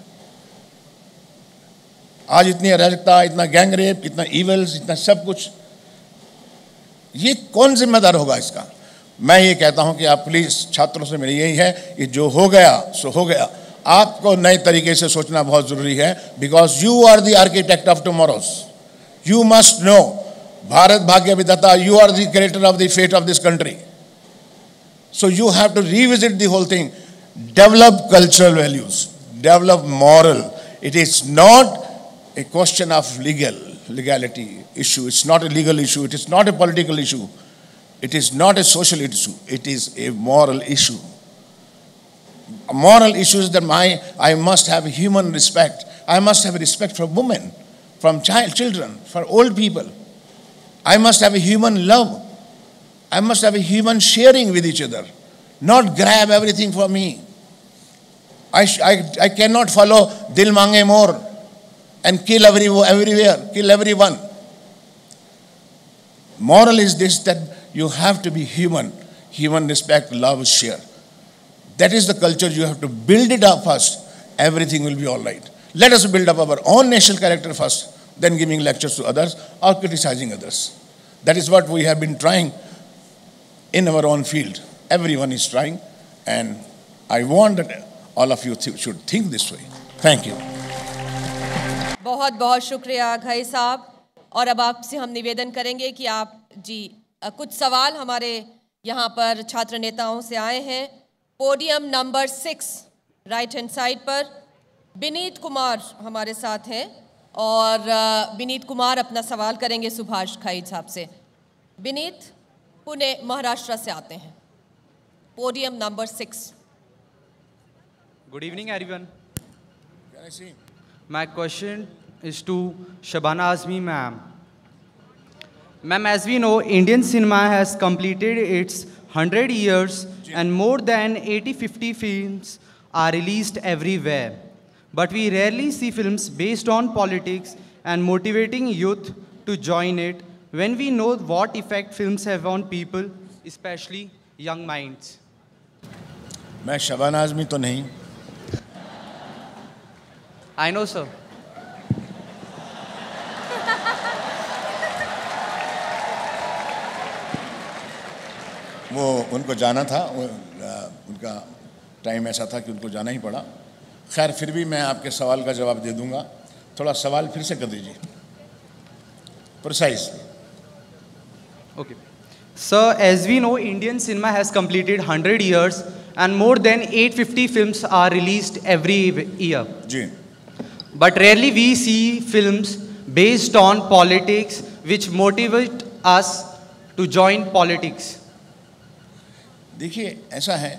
आज इतनी अराजकता, इतना गैंग रेप, इतना ईवल्स, इतना सब कुछ. ये कौन जिम्मेदार होगा इसका? मैं ये कहता हूं कि आप प्लीज़, छात्रों से मेरी यही है कि जो हो गया सो हो गया. आपको नए तरीके से सोचना बहुत ज़रूरी है, because you are the architect of tomorrow's. You must know, Bharat भाग्य विधाता, you are the creator of the fate of this country. So you have to revisit the whole thing. Develop cultural values, develop moral. It is not a question of legal legality issue. It's not a legal issue. It is not a political issue. It is not a social issue. It is a moral issue. A moral issue is that my I must have human respect. I must have respect for women, from child children, for old people. I must have a human love. I must have a human sharing with each other, not grab everything for me. I, I, I cannot follow Dil Mange More and kill every, everywhere, kill everyone. Moral is this, that you have to be human. Human respect, love, share. That is the culture. You have to build it up first. Everything will be all right. Let us build up our own national character first, then giving lectures to others or criticizing others. That is what we have been trying in our own field. Everyone is trying, and I want that all of you th- should think this way. Thank you. बहुत बहुत शुक्रिया घई साहब। और अब आपसे हम निवेदन करेंगे कि आप जी अ, कुछ सवाल हमारे यहाँ पर छात्र नेताओं से आए हैं। Podium number six right hand side पर विनीत कुमार हमारे साथ हैं और अ, विनीत कुमार अपना सवाल करेंगे सुभाष घई साहब से। विनीत पुणे महाराष्ट्र से आते हैं। Podium number six. Good evening, everyone. Can I see? My question is to Shabana Azmi, ma'am. Ma'am, as we know, Indian cinema has completed its one hundred years and more than eighty to fifty films are released everywhere. But we rarely see films based on politics and motivating youth to join it when we know what effect films have on people, especially young minds. मैं शबाना आज़मी तो नहीं। I know, sir. वो उनको जाना था, वो, आ, उनका time ऐसा था कि उनको जाना ही पड़ा। खैर फिर भी मैं आपके सवाल का जवाब दे दूंगा। थोड़ा सवाल फिर से कर दीजिए, precise. Okay. Sir, as we know, Indian cinema has completed one hundred years and more than eight hundred fifty films are released every year. जी। But rarely we see films based on politics which motivate us to join politics. देखिए ऐसा है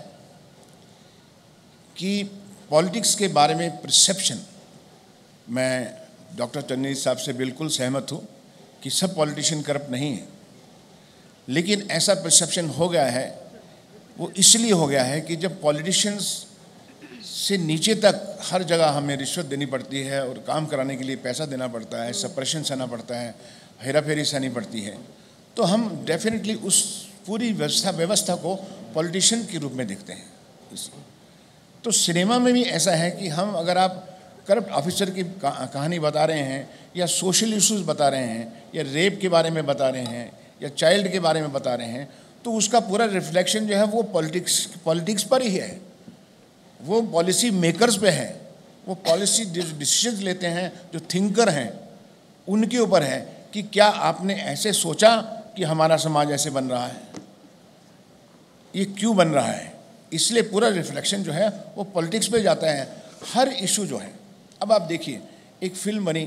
कि politics के बारे में perception, मैं doctor Channi साहब से बिल्कुल सहमत हूँ कि सब पॉलिटिशियन करप्ट नहीं है, लेकिन ऐसा परसेप्शन हो गया है, वो इसलिए हो गया है कि जब पॉलिटिशियंस से नीचे तक हर जगह हमें रिश्वत देनी पड़ती है और काम कराने के लिए पैसा देना पड़ता है, सप्रेशन सहना पड़ता है, हेरा फेरी सहनी पड़ती है, तो हम डेफिनेटली उस पूरी व्यवस्था व्यवस्था को पॉलिटिशियन के रूप में देखते हैं। तो सिनेमा में भी ऐसा है कि हम अगर आप करप्ट ऑफिसर की कहानी बता रहे हैं या सोशल इश्यूज बता रहे हैं या रेप के बारे में बता रहे हैं या चाइल्ड के बारे में बता रहे हैं, तो उसका पूरा रिफ्लेक्शन जो है वो पॉलिटिक्स पॉलिटिक्स पर ही है, वो पॉलिसी मेकर्स पे है, वो पॉलिसी डिसीजन लेते हैं जो थिंकर हैं उनके ऊपर है कि क्या आपने ऐसे सोचा कि हमारा समाज ऐसे बन रहा है, ये क्यों बन रहा है। इसलिए पूरा रिफ्लेक्शन जो है वो पॉलिटिक्स पे जाता है, हर इशू जो है। अब आप देखिए एक फिल्म बनी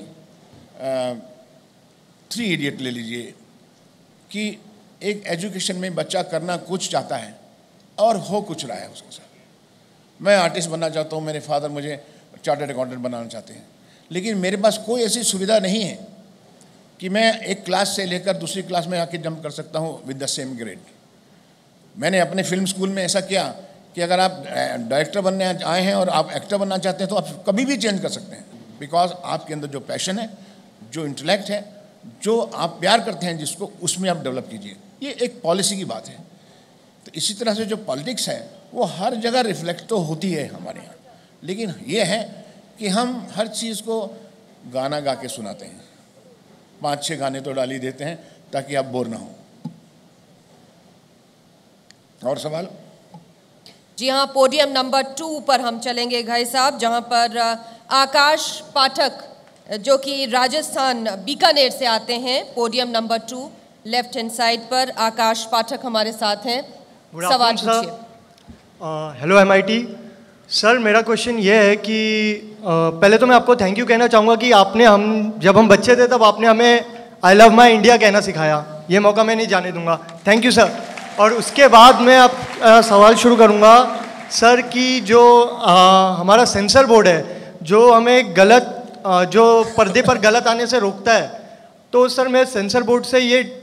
थ्री इडियट ले लीजिए कि एक एजुकेशन में बच्चा करना कुछ चाहता है और हो कुछ रहा है उसके साथ। मैं आर्टिस्ट बनना चाहता हूँ, मेरे फादर मुझे चार्टर्ड अकाउंटेंट बनाना चाहते हैं, लेकिन मेरे पास कोई ऐसी सुविधा नहीं है कि मैं एक क्लास से लेकर दूसरी क्लास में आके जंप कर सकता हूँ विद द सेम ग्रेड। मैंने अपने फिल्म स्कूल में ऐसा किया कि अगर आप डायरेक्टर बनने आए हैं और आप एक्टर बनना चाहते हैं तो आप कभी भी चेंज कर सकते हैं, बिकॉज आपके अंदर जो पैशन है, जो इंटेलेक्ट है, जो आप प्यार करते हैं जिसको, उसमें आप डेवलप कीजिए। ये एक पॉलिसी की बात है। तो इसी तरह से जो पॉलिटिक्स है वो हर जगह रिफ्लेक्ट तो होती है हमारे यहाँ, लेकिन ये है कि हम हर चीज़ को गाना गा के सुनाते हैं, पाँच छः गाने तो डाल ही देते हैं ताकि आप बोर ना हो। और सवाल? जी हाँ, पोडियम नंबर टू पर हम चलेंगे घई साहब, जहाँ पर आकाश पाठक जो कि राजस्थान बीकानेर से आते हैं। Podium number two left hand side पर आकाश पाठक हमारे साथ हैं। सवाल पूछिए। हेलो एमआईटी सर, मेरा क्वेश्चन ये है कि uh, पहले तो मैं आपको थैंक यू कहना चाहूँगा कि आपने हम जब हम बच्चे थे तब आपने हमें आई लव माई इंडिया कहना सिखाया। ये मौका मैं नहीं जाने दूंगा, थैंक यू सर। और उसके बाद मैं आप uh, सवाल शुरू करूँगा सर कि जो uh, हमारा सेंसर बोर्ड है जो हमें गलत uh, जो पर्दे पर गलत आने से रोकता है, तो सर मैं सेंसर बोर्ड से ये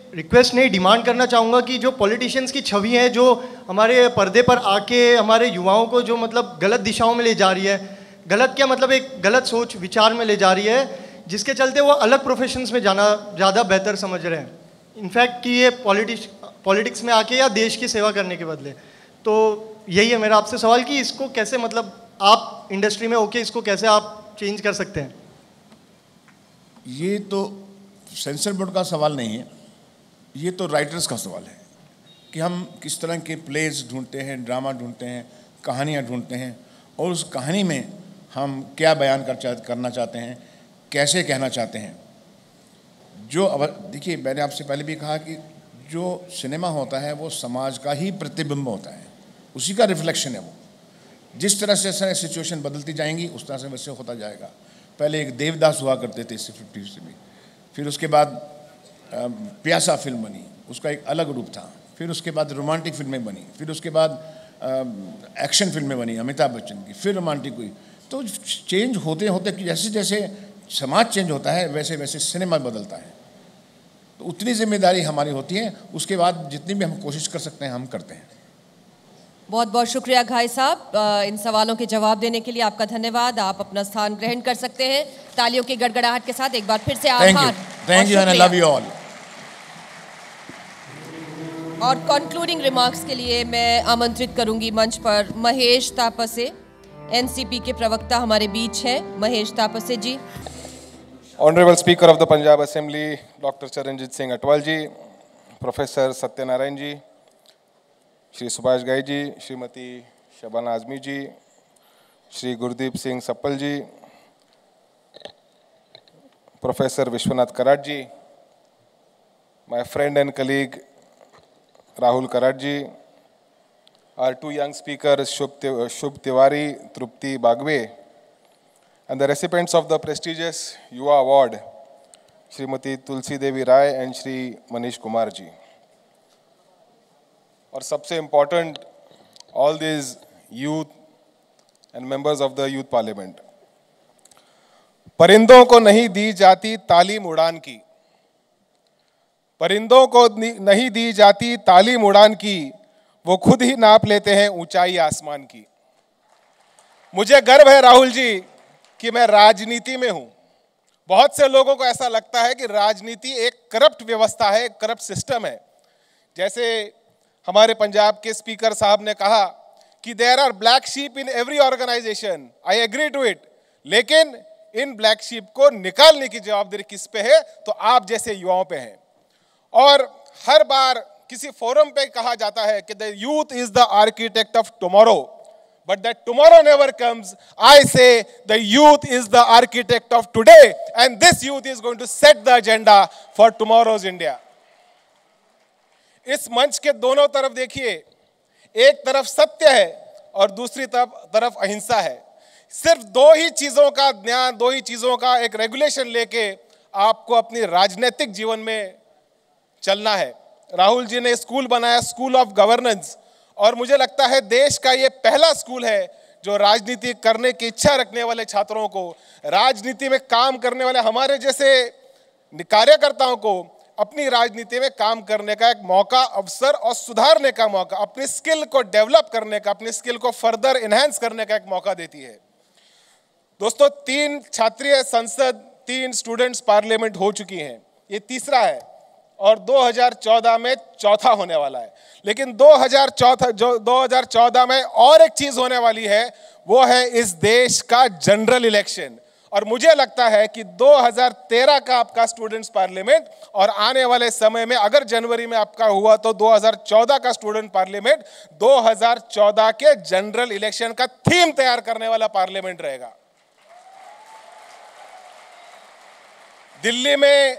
रिक्वेस्ट नहीं डिमांड करना चाहूँगा कि जो पॉलिटिशियंस की छवि है जो हमारे पर्दे पर आके हमारे युवाओं को जो मतलब गलत दिशाओं में ले जा रही है, गलत क्या मतलब एक गलत सोच विचार में ले जा रही है, जिसके चलते वो अलग प्रोफेशंस में जाना ज़्यादा बेहतर समझ रहे हैं, इनफैक्ट कि ये पॉलिटिक्स पॉलिटिक्स में आके या देश की सेवा करने के बदले। तो यही है मेरा आपसे सवाल कि इसको कैसे मतलब आप इंडस्ट्री में होके इसको कैसे आप चेंज कर सकते हैं? ये तो सेंसर बोर्ड का सवाल नहीं है, ये तो राइटर्स का सवाल है कि हम किस तरह के प्लेज ढूंढते हैं, ड्रामा ढूंढते हैं, कहानियाँ ढूंढते हैं और उस कहानी में हम क्या बयान कर चा, करना चाहते हैं, कैसे कहना चाहते हैं। जो अब देखिए, मैंने आपसे पहले भी कहा कि जो सिनेमा होता है वो समाज का ही प्रतिबिंब होता है, उसी का रिफ्लेक्शन है वो। जिस तरह से ऐसा सिचुएशन बदलती जाएंगी उस तरह से वैसे होता जाएगा। पहले एक देवदास हुआ करते थे इससे फिफ्टी से भी, फिर उसके बाद प्यासा फिल्म बनी, उसका एक अलग रूप था, फिर उसके बाद रोमांटिक फिल्में बनी, फिर उसके बाद एक्शन फिल्में बनी अमिताभ बच्चन की, फिर रोमांटिक हुई। तो चेंज होते होते जैसे जैसे समाज चेंज होता है वैसे वैसे सिनेमा बदलता है। तो उतनी जिम्मेदारी हमारी होती है, उसके बाद जितनी भी हम कोशिश कर सकते हैं हम करते हैं। बहुत बहुत शुक्रिया घाई साहब, इन सवालों के जवाब देने के लिए आपका धन्यवाद। आप अपना स्थान ग्रहण कर सकते हैं तालियों की गड़गड़ाहट के साथ। एक बार फिर से आभार। Thank you and I love you all. और कंक्लूडिंग रिमार्क्स के लिए मैं आमंत्रित करूंगी मंच पर महेश तापसे, एनसीपी के प्रवक्ता हमारे बीच है। Mahesh Tapase ji. Honourable speaker of the Punjab Assembly doctor Charanjit Singh Atwal ji, professor Satyanarayana ji, Shri Subhash Ghai ji, Shrimati Shabana Azmi ji, Shri Gurdeep Singh Sappal ji, professor Vishwanath Karad ji, my friend and colleague Rahul Karad ji, our two young speakers Shubh Tiwari, Trupti Bagwe, and the recipients of the prestigious Yuva Award, Srimati Tulsi Devi Rai and Shri Manish Kumar ji. और सबसे important, all these youth and members of the youth parliament. परिंदों को नहीं दी जाती तालीम उड़ान की, परिंदों को नहीं दी जाती तालीम उड़ान की, वो खुद ही नाप लेते हैं ऊंचाई आसमान की। मुझे गर्व है राहुल जी कि मैं राजनीति में हूं। बहुत से लोगों को ऐसा लगता है कि राजनीति एक करप्ट व्यवस्था है, एक करप्ट सिस्टम है। जैसे हमारे पंजाब के स्पीकर साहब ने कहा कि there are black sheep in every organisation, I agree to it, लेकिन इन ब्लैक शीप को निकालने की जवाबदारी किस पे है? तो आप जैसे युवाओं पे है। और हर बार किसी फोरम पे कहा जाता है कि the youth is the architect of tomorrow, but that tomorrow never comes. I say the youth is the architect of today and this youth is going to set the agenda for tomorrow's India. इस मंच के दोनों तरफ देखिए, एक तरफ सत्य है और दूसरी तरफ तरफ अहिंसा है। सिर्फ दो ही चीजों का ज्ञान, दो ही चीजों का एक रेगुलेशन लेके आपको अपनी राजनीतिक जीवन में चलना है। राहुल जी ने स्कूल बनाया, स्कूल ऑफ गवर्नेंस, और मुझे लगता है देश का ये पहला स्कूल है जो राजनीति करने की इच्छा रखने वाले छात्रों को, राजनीति में काम करने वाले हमारे जैसे कार्यकर्ताओं को अपनी राजनीति में काम करने का एक मौका, अवसर और सुधारने का मौका, अपनी स्किल को डेवलप करने का, अपनी स्किल को फर्दर एनहांस करने का एक मौका देती है। दोस्तों, तीन छात्रीय संसद, तीन स्टूडेंट्स पार्लियामेंट हो चुकी हैं, ये तीसरा है और दो हज़ार चौदह में चौथा होने वाला है। लेकिन दो हज़ार चौदह जो दो हज़ार चौदह में और एक चीज होने वाली है, वो है इस देश का जनरल इलेक्शन। और मुझे लगता है कि दो हज़ार तेरह का आपका स्टूडेंट्स पार्लियामेंट और आने वाले समय में अगर जनवरी में आपका हुआ तो दो हज़ार चौदह का स्टूडेंट पार्लियामेंट दो हज़ार चौदह के जनरल इलेक्शन का थीम तैयार करने वाला पार्लियामेंट रहेगा। दिल्ली में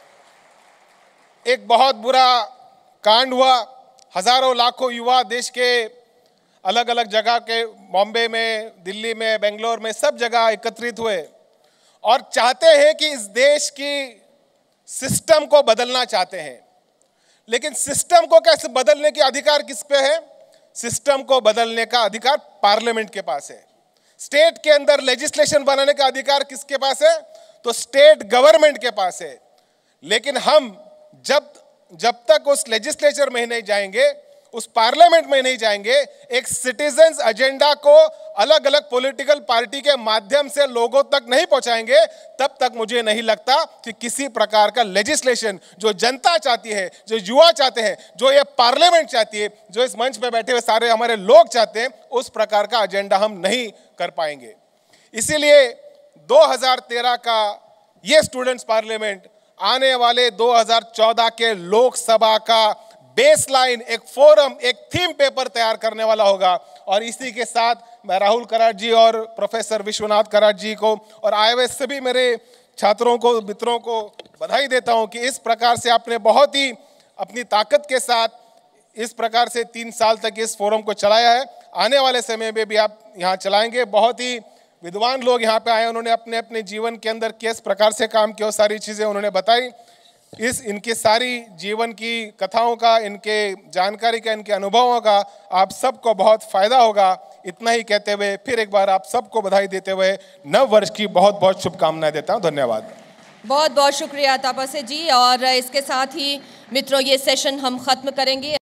एक बहुत बुरा कांड हुआ, हजारों लाखों युवा देश के अलग अलग जगह के, बॉम्बे में, दिल्ली में, बेंगलोर में, सब जगह एकत्रित हुए और चाहते हैं कि इस देश की सिस्टम को बदलना चाहते हैं। लेकिन सिस्टम को कैसे बदलने के अधिकार किस पे है? सिस्टम को बदलने का अधिकार पार्लियामेंट के पास है। स्टेट के अंदर लेजिस्लेशन बनाने का अधिकार किसके पास है? तो स्टेट गवर्नमेंट के पास है। लेकिन हम जब जब तक उस लेजिस्लेचर में नहीं जाएंगे, उस पार्लियामेंट में नहीं जाएंगे, एक सिटीजन्स एजेंडा को अलग अलग पॉलिटिकल पार्टी के माध्यम से लोगों तक नहीं पहुंचाएंगे, तब तक मुझे नहीं लगता कि किसी प्रकार का लेजिस्लेशन जो जनता चाहती है, जो युवा चाहते हैं, जो ये पार्लियामेंट चाहती है, जो इस मंच पे बैठे हुए सारे हमारे लोग चाहते हैं, उस प्रकार का एजेंडा हम नहीं कर पाएंगे। इसीलिए दो हज़ार तेरह का ये स्टूडेंट्स पार्लियामेंट आने वाले दो हज़ार चौदह के लोकसभा का बेसलाइन, एक फोरम, एक थीम पेपर तैयार करने वाला होगा। और इसी के साथ मैं राहुल कराड़ जी और प्रोफेसर विश्वनाथ कराड़ जी को और आए हुए सभी मेरे छात्रों को, मित्रों को बधाई देता हूं कि इस प्रकार से आपने बहुत ही अपनी ताकत के साथ इस प्रकार से तीन साल तक इस फोरम को चलाया है। आने वाले समय में भी आप यहाँ चलाएंगे। बहुत ही विद्वान लोग यहाँ पे आए, उन्होंने अपने अपने जीवन के अंदर किस प्रकार से काम किया, सारी चीज़ें उन्होंने बताई। इस इनके सारी जीवन की कथाओं का, इनके जानकारी का, इनके अनुभवों का आप सबको बहुत फायदा होगा। इतना ही कहते हुए फिर एक बार आप सबको बधाई देते हुए नव वर्ष की बहुत बहुत शुभकामनाएं देता हूं। धन्यवाद। बहुत बहुत शुक्रिया तापसे जी। और इसके साथ ही मित्रों ये सेशन हम खत्म करेंगे।